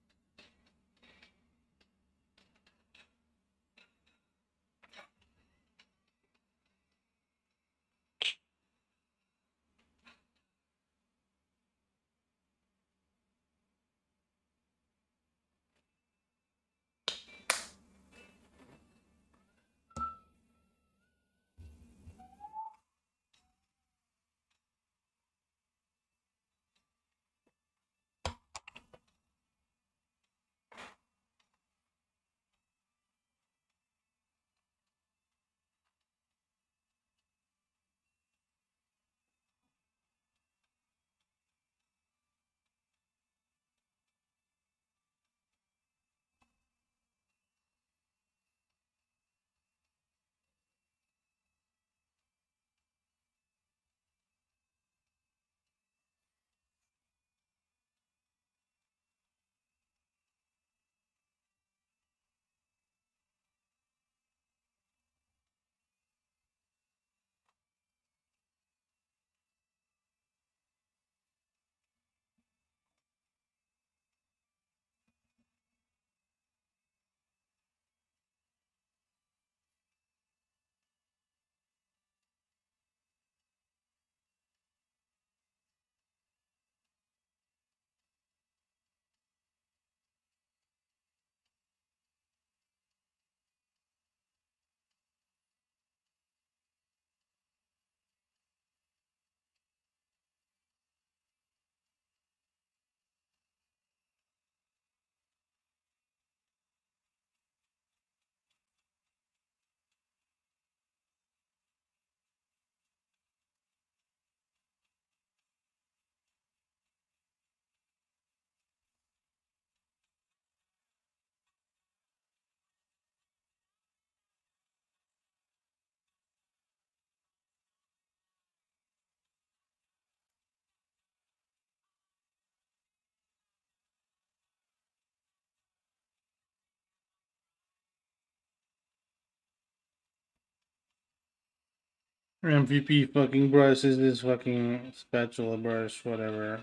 MVP fucking brush is this fucking spatula brush, whatever.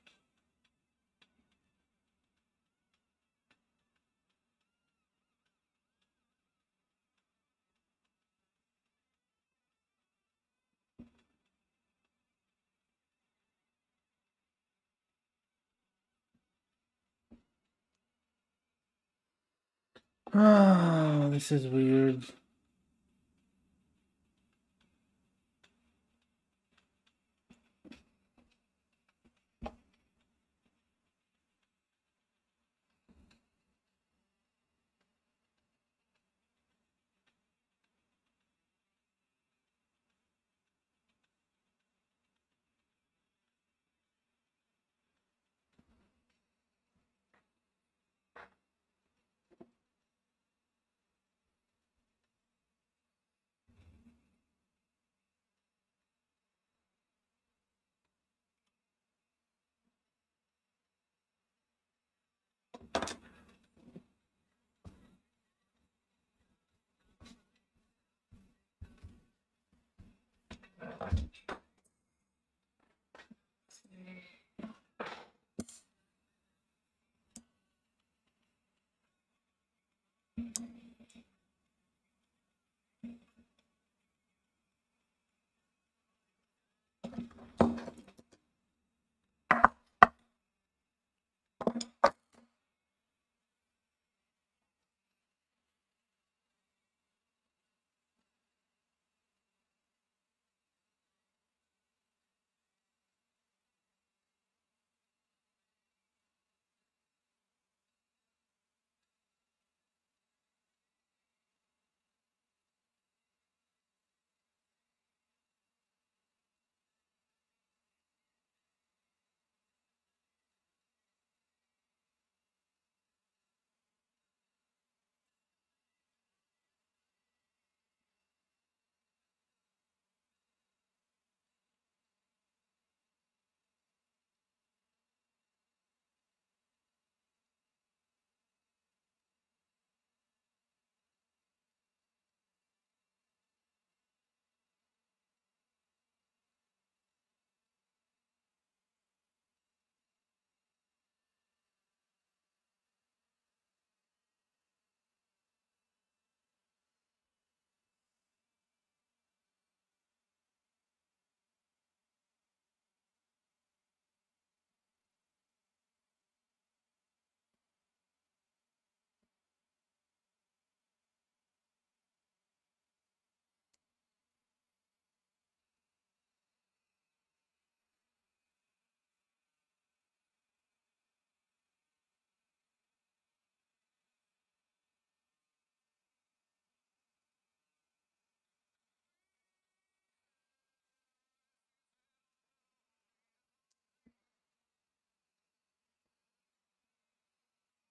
Ah, this is weird.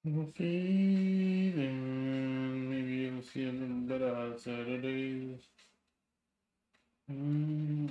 I'm feeling, maybe you'll see a little better on Saturdays. Mm.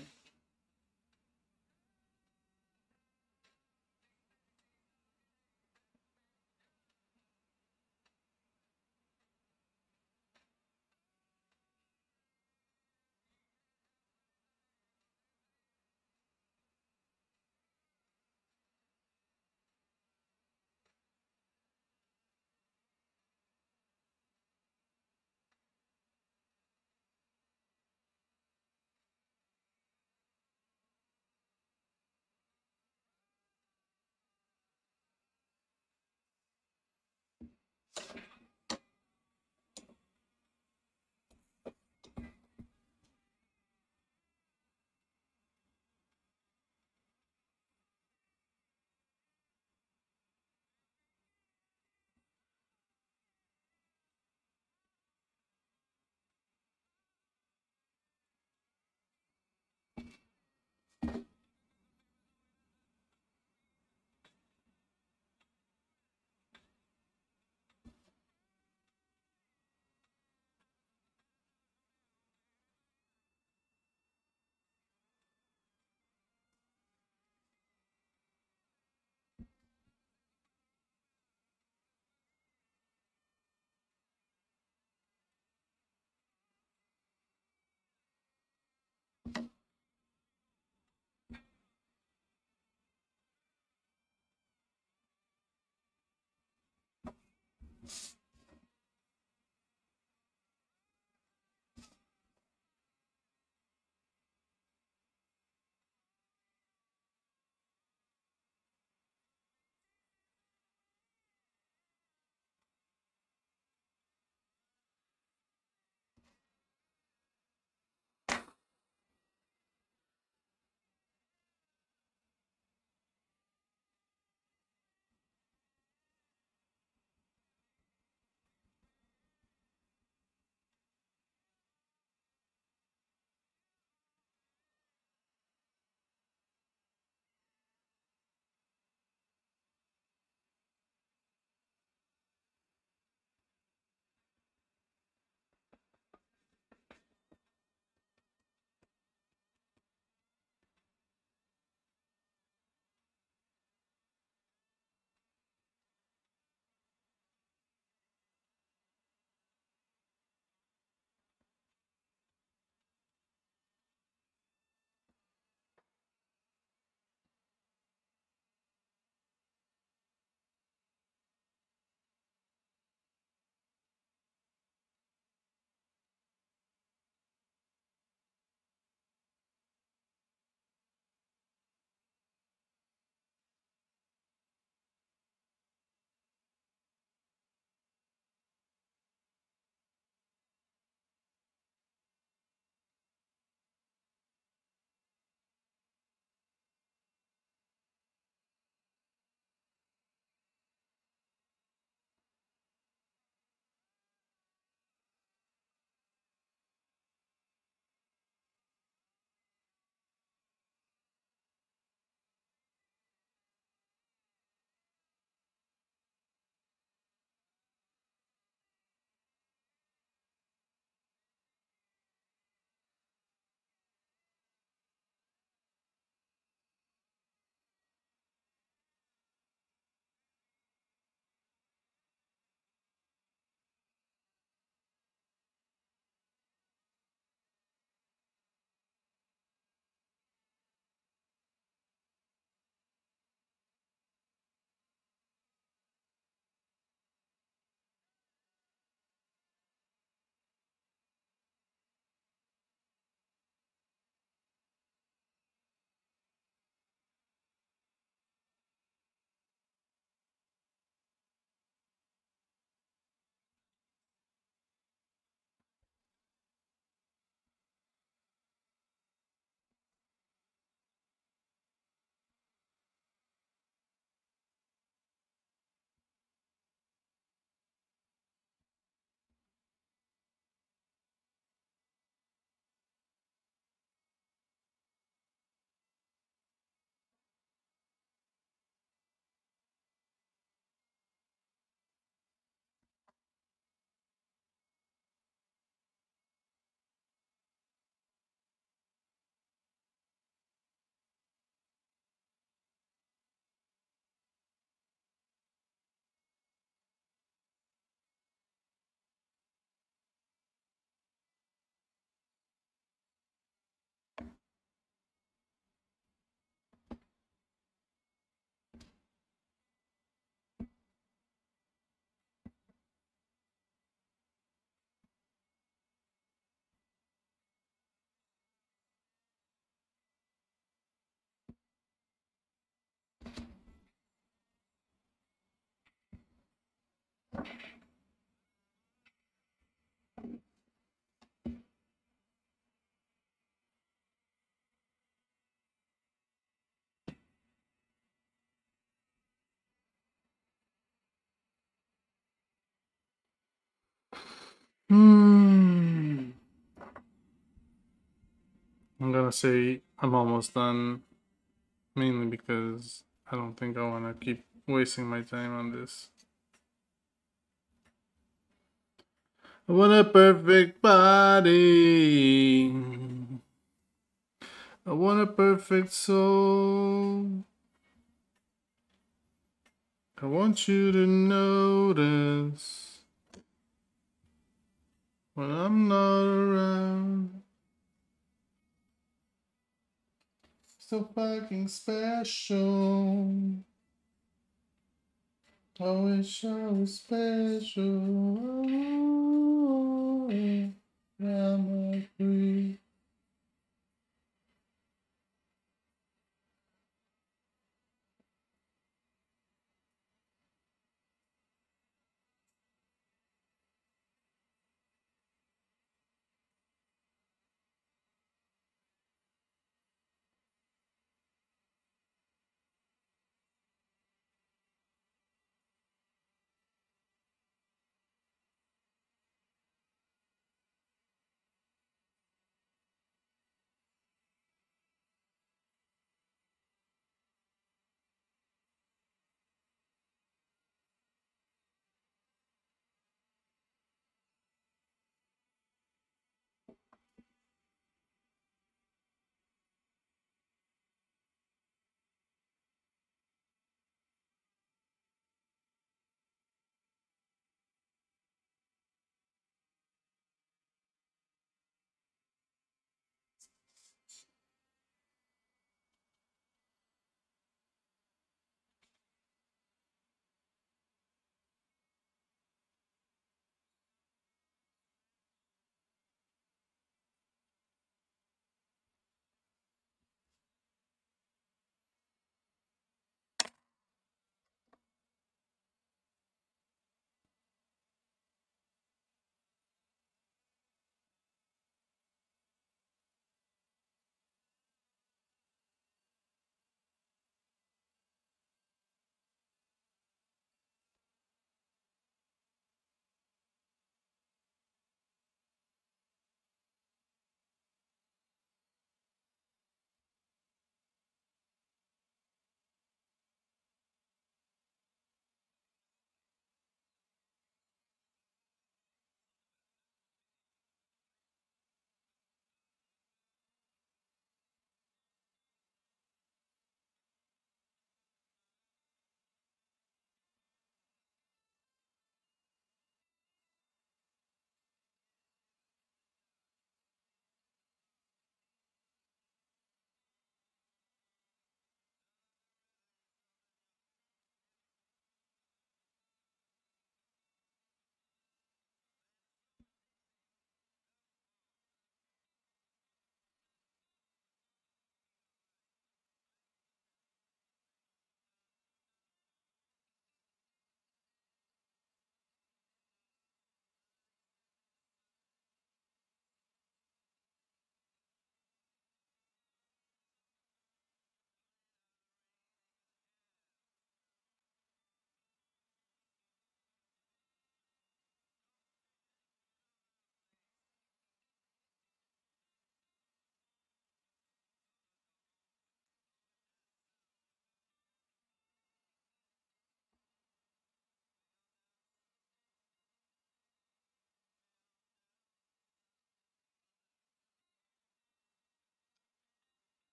I'm gonna say I'm almost done, mainly because I don't think I want to keep wasting my time on this. I want a perfect body. I want a perfect soul. I want you to notice when I'm not around. So fucking special. I wish I was special. I'm not free.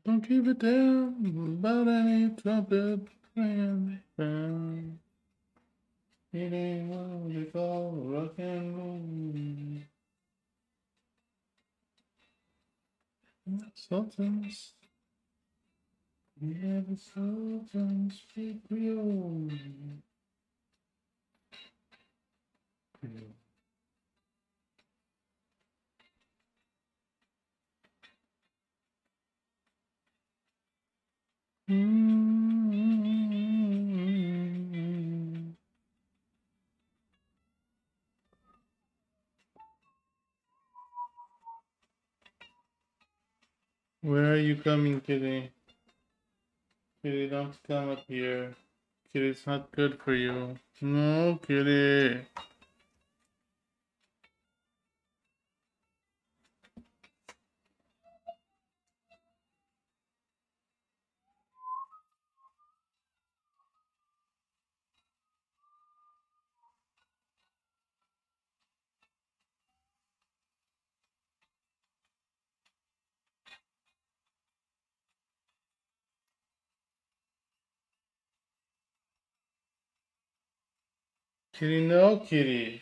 Don't give a damn about any trumpet playing band. It ain't what we call rock and roll. Sultans, yeah, the Sultans speak Creole. Where are you coming, Kitty? Kitty, don't come up here. Kitty, it's not good for you. No, Kitty. Kitty, no, Kitty.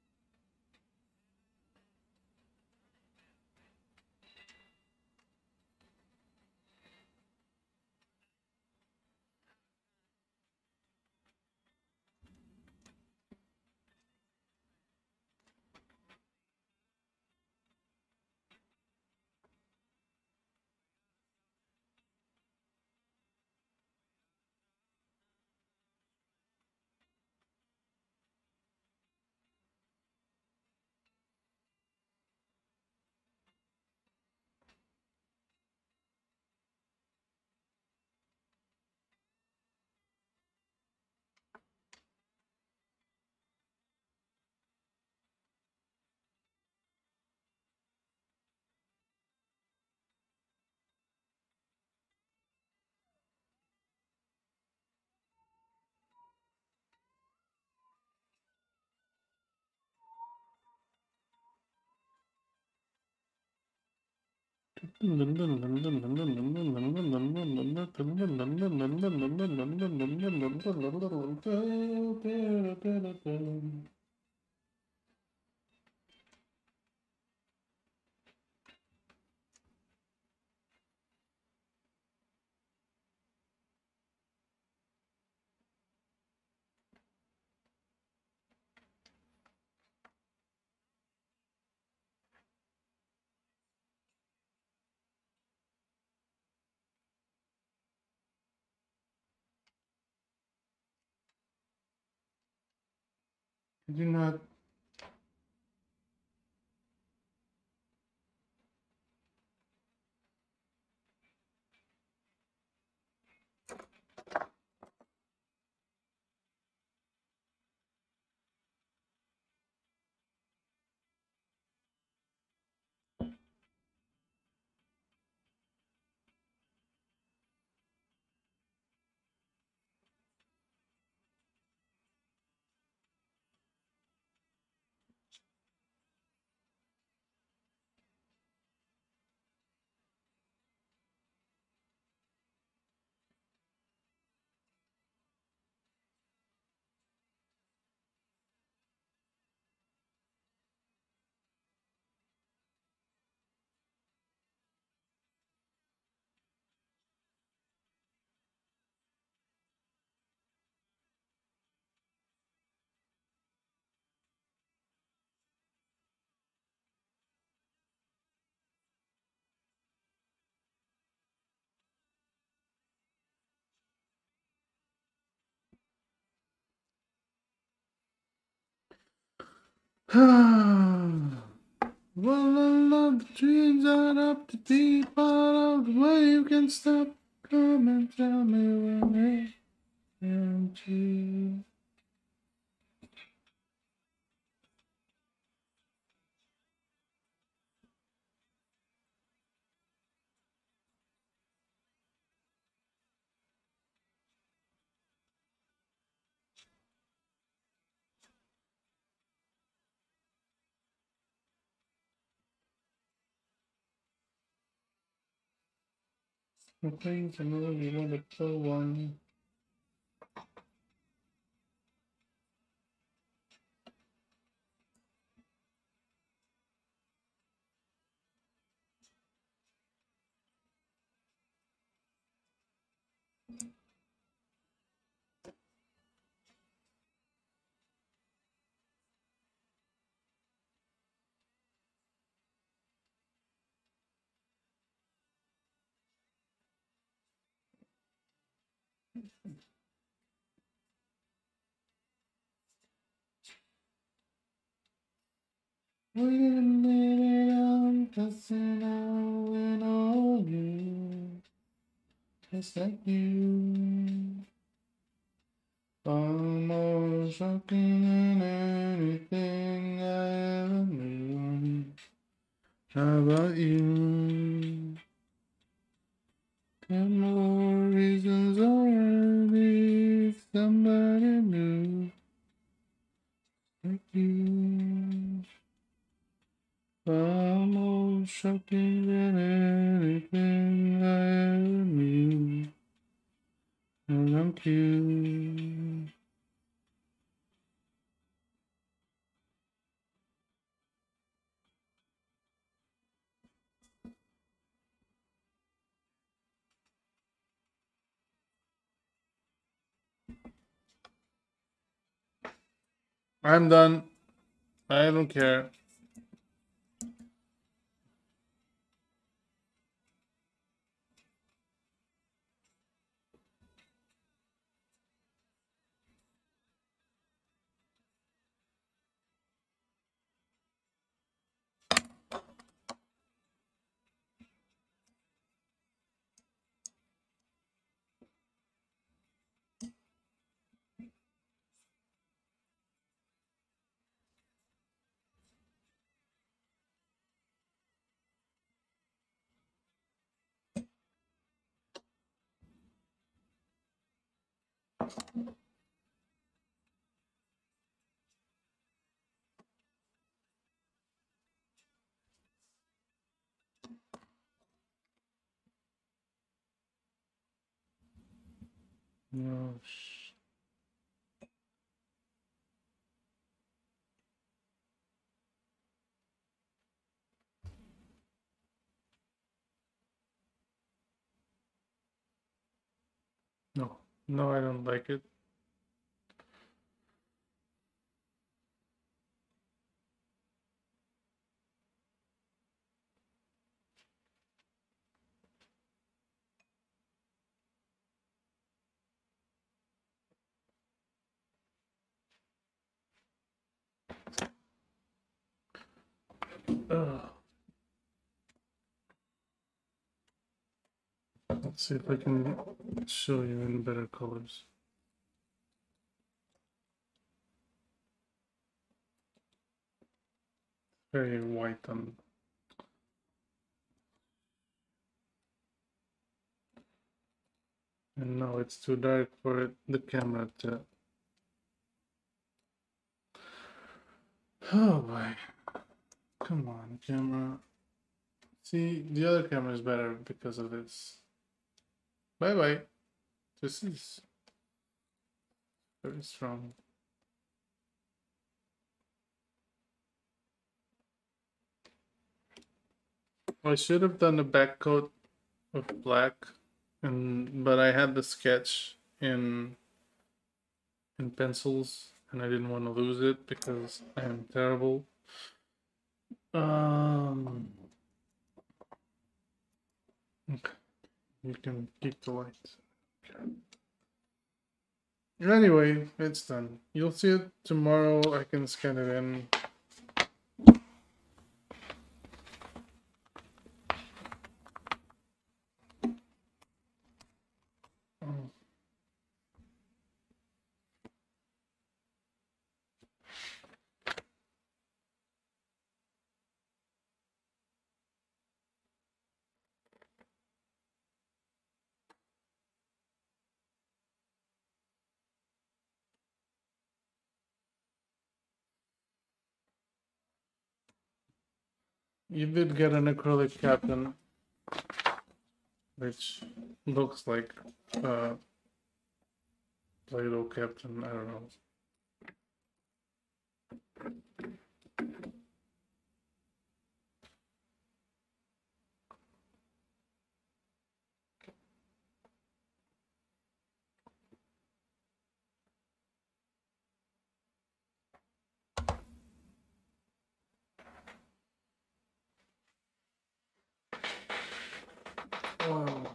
Did you not? Well, I love the dreams I'd up to be part of the way you can stop. Come and tell me when it empty. Please, I know you want to pull one. Wait a minute, I'm passing out when all you, just like you. I'm more shocking than anything I ever knew. How about you? There are more reasons already if somebody new like you. I'm more shocking than anything I ever knew. And I'm cute. I'm done. I don't care. No, no, no, I don't like it. Ugh. Let's see if I can show you in better colors. Very white on. And now it's too dark for the camera to. Oh boy. Come on, camera. See, the other camera is better because of this. Bye bye. This is very strong. I should have done a back coat of black, but I had the sketch in pencils and I didn't want to lose it because I am terrible. Okay, you can keep the light. Okay. Anyway, it's done. You'll see it tomorrow. I can scan it in. Oh. You did get an acrylic captain. which looks like Play-Doh Captain. I don't know. Wow.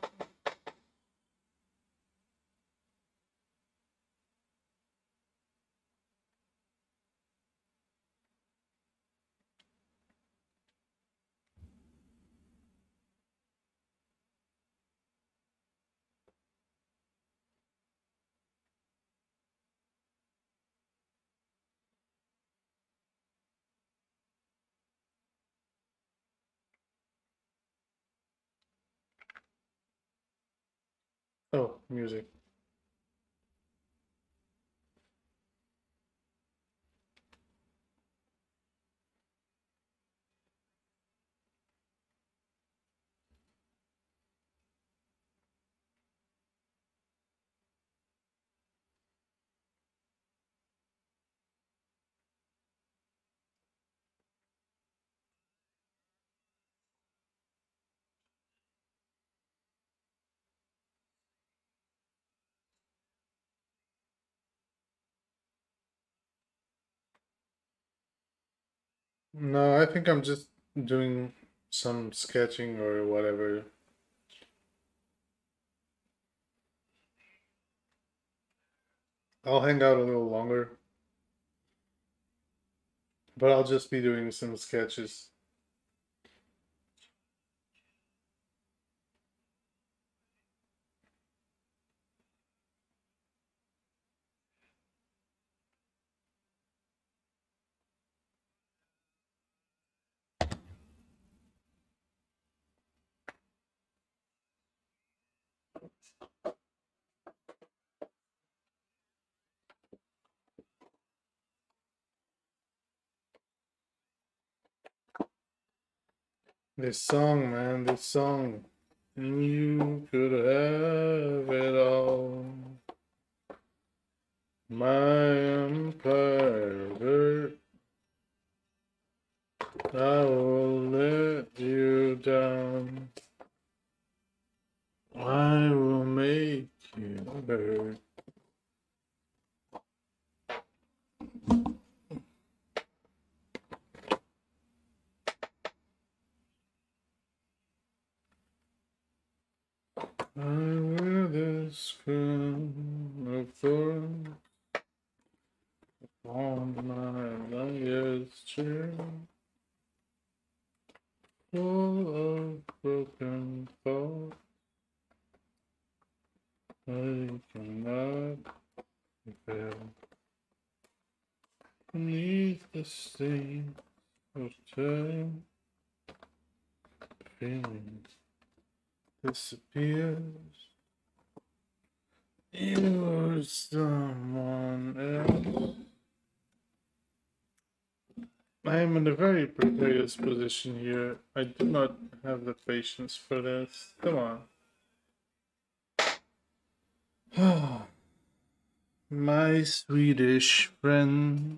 Oh, music. No, I think I'm just doing some sketching or whatever. I'll hang out a little longer, but I'll just be doing some sketches. This song, man, this song. You could have it all. My empire, I will let you down. I will make you hurt. I wear this crown of thorns on my longest chair, full of broken thoughts. I cannot prevail beneath the stain of time. Feeling disappears. You're someone else. I am in a very precarious position here. I do not have the patience for this. Come on. My Swedish friend.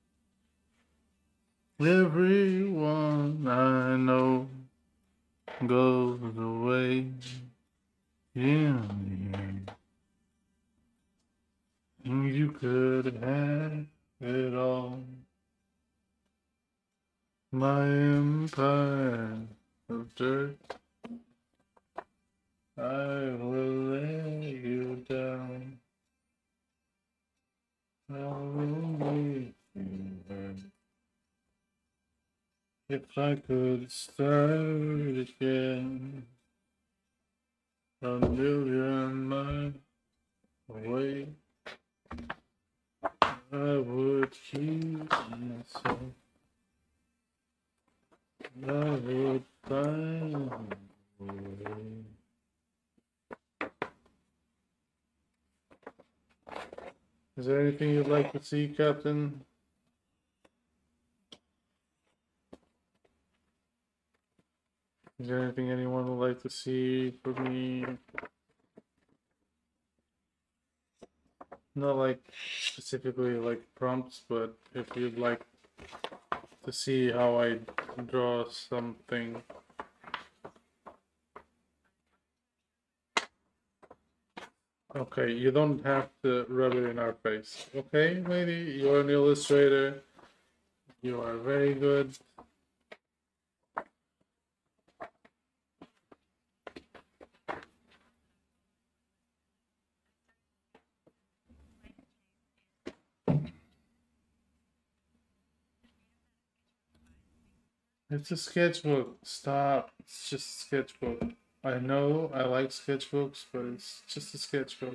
Everyone I know goes away in the end. You could have it all. My empire of dirt, I will lay you down. I will make you hurt. If I could start again, a million miles away, I would keep myself. I would find a way. Is there anything you'd like to see, Captain? Is there anything anyone would like to see for me? Not like specifically like prompts, but if you'd like to see how I draw something. Okay, you don't have to rub it in our face. Okay, lady, you're an illustrator. You are very good. It's a sketchbook. Stop. It's just a sketchbook. I know I like sketchbooks, but it's just a sketchbook.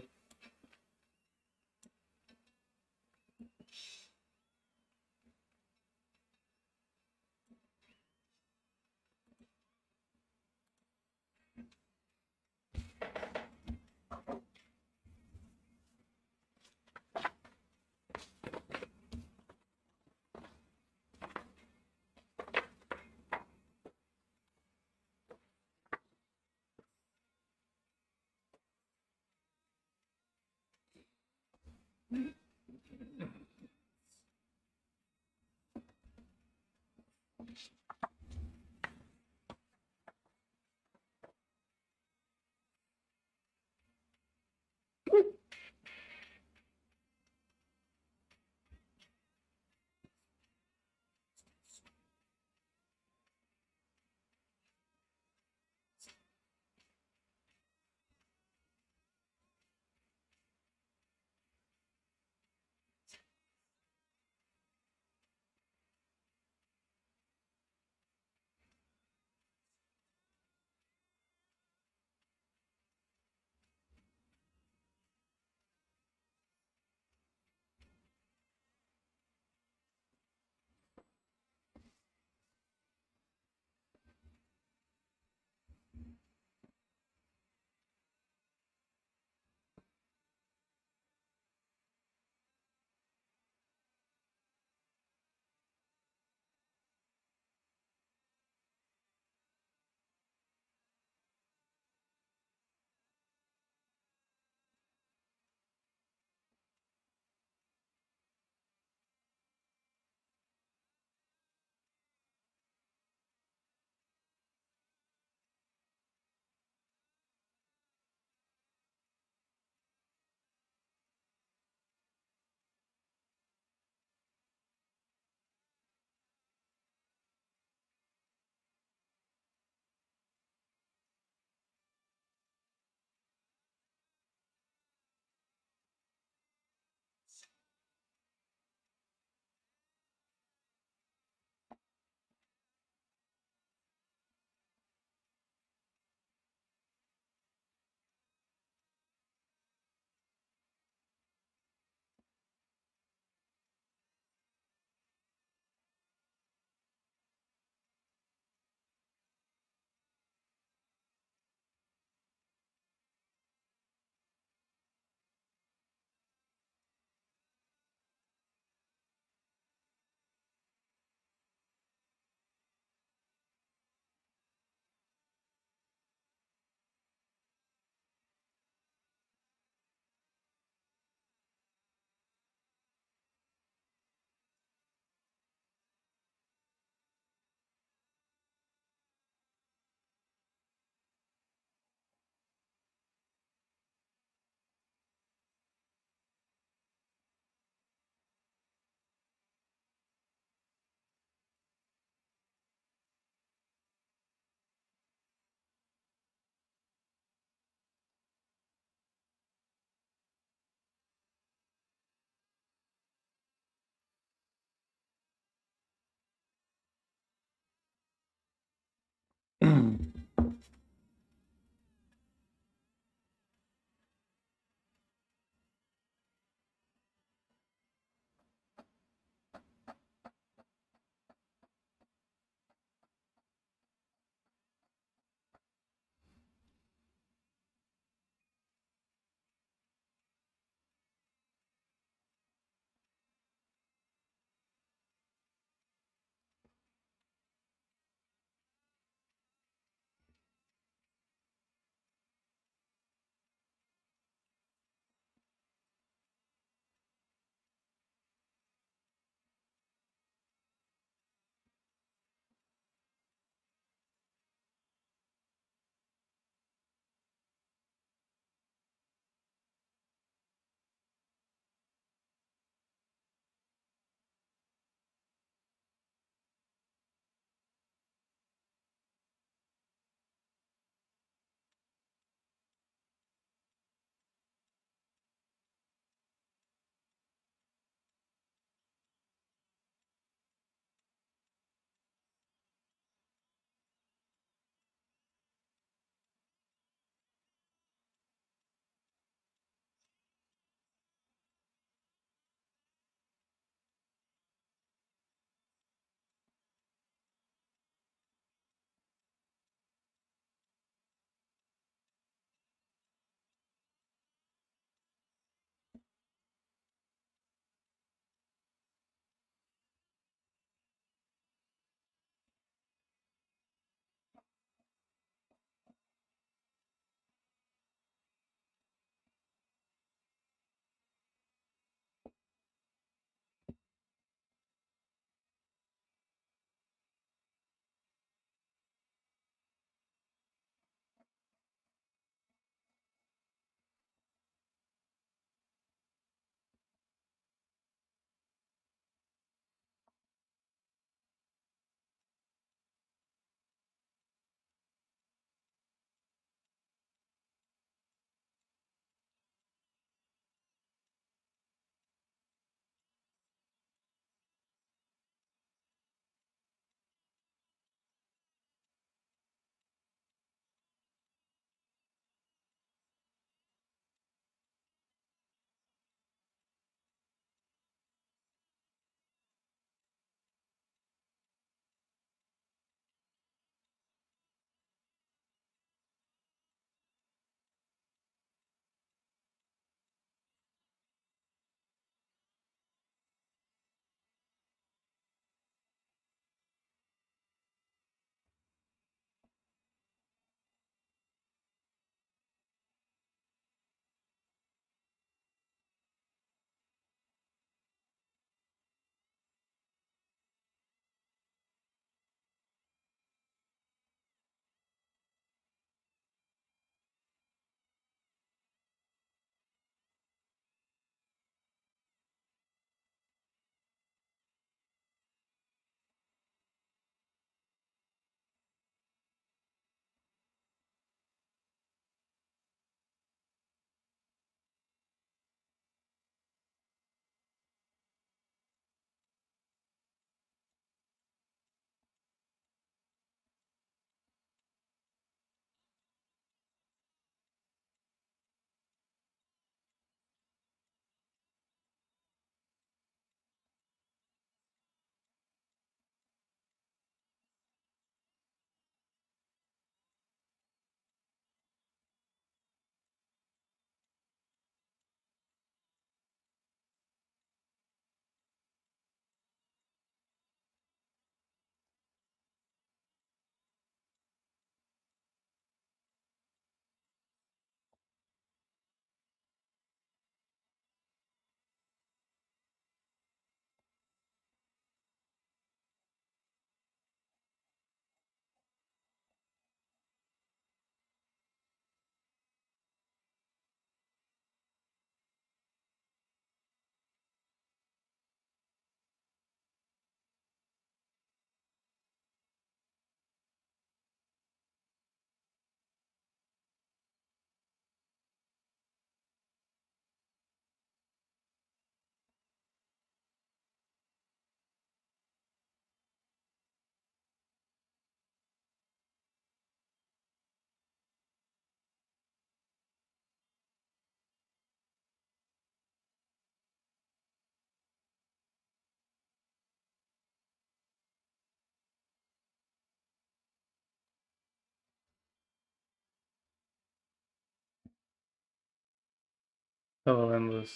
Hello, Endless.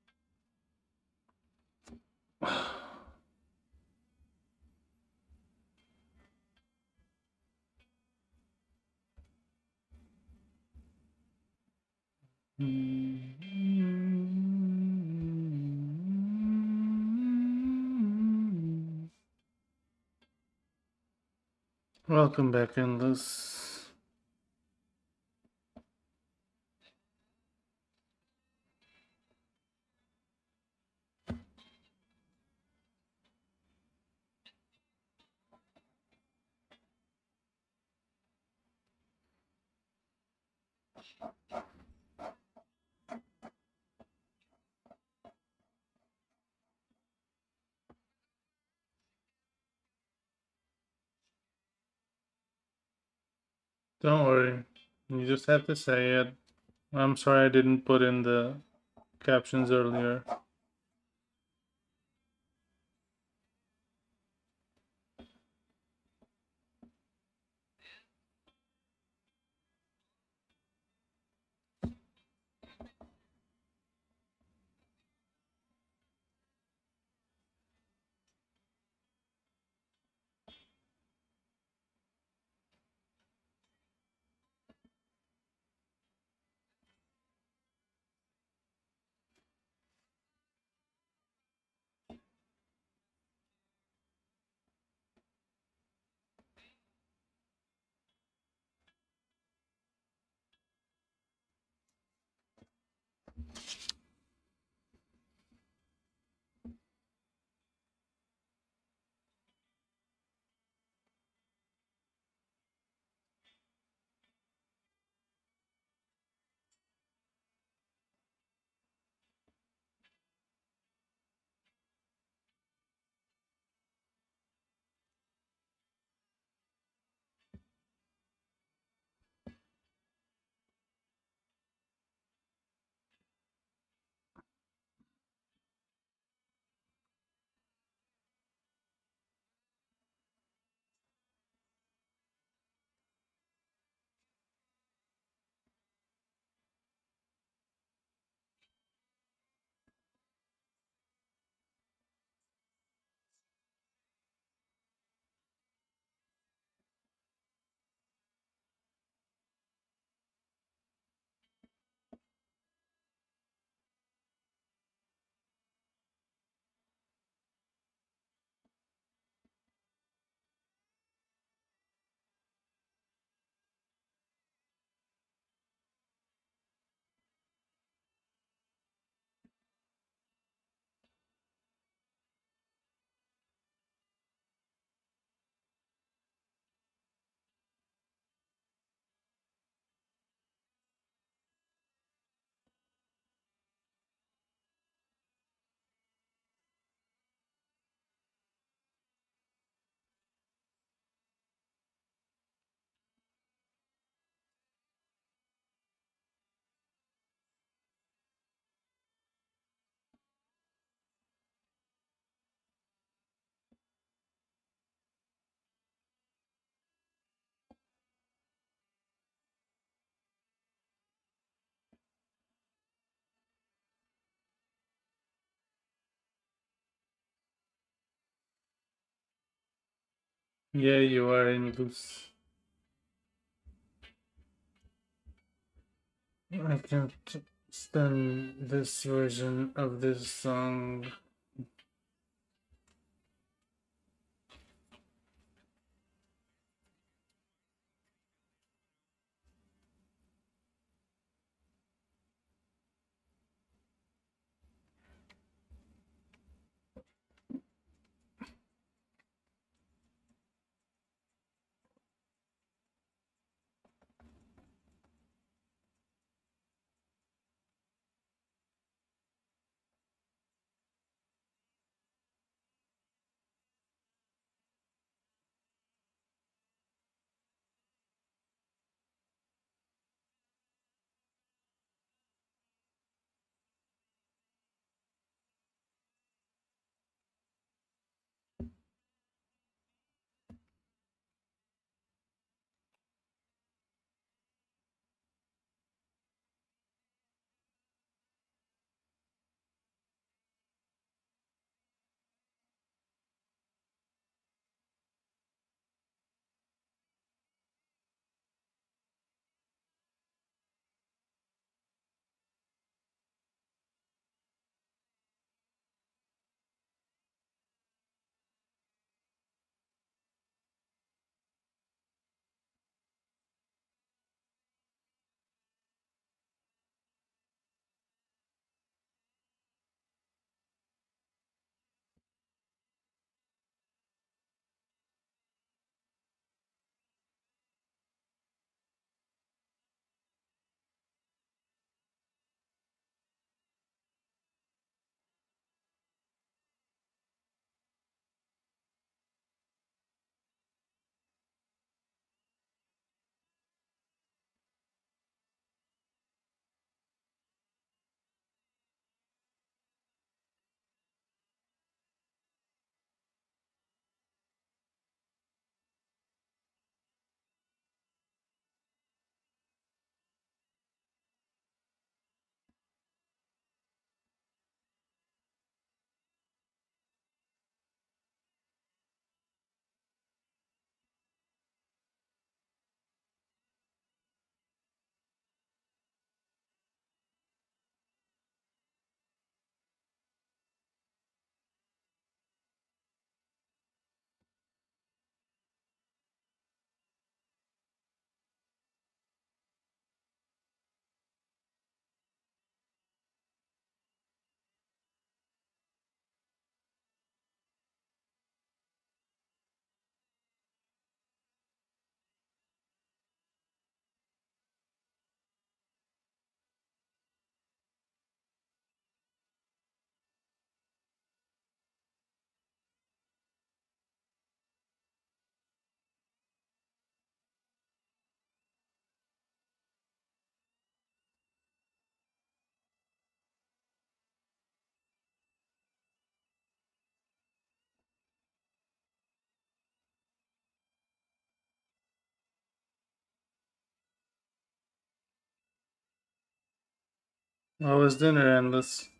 Welcome back, Endless. Don't worry. You just have to say it. I'm sorry I didn't put in the captions earlier. Yeah, you are Endless. I can't stand this version of this song. What was dinner, Endless?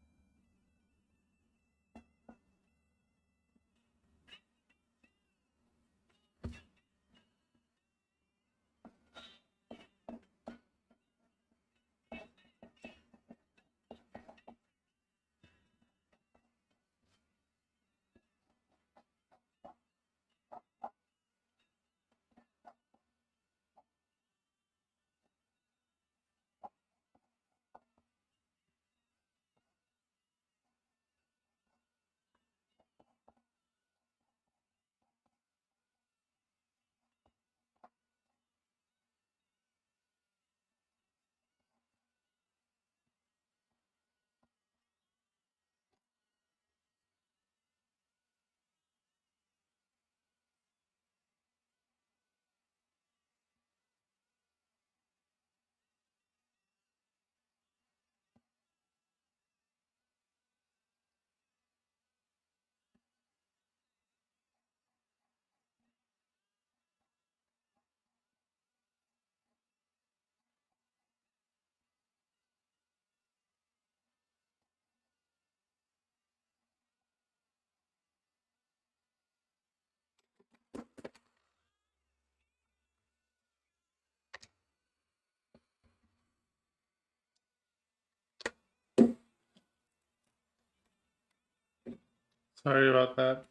Sorry about that.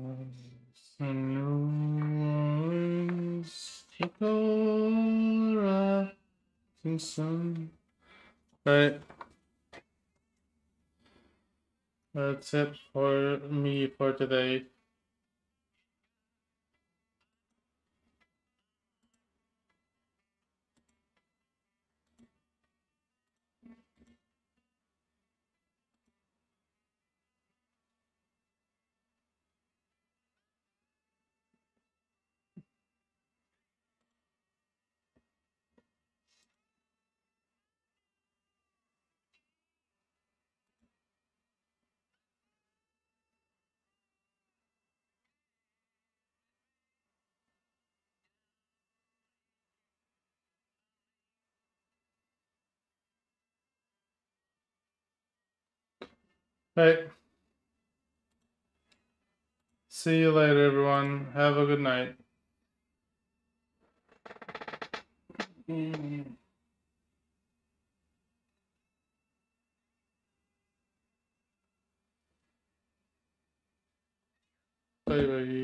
People rising sun. Right. That's it for me for today. Right. See you later, everyone. Have a good night. Bye bye.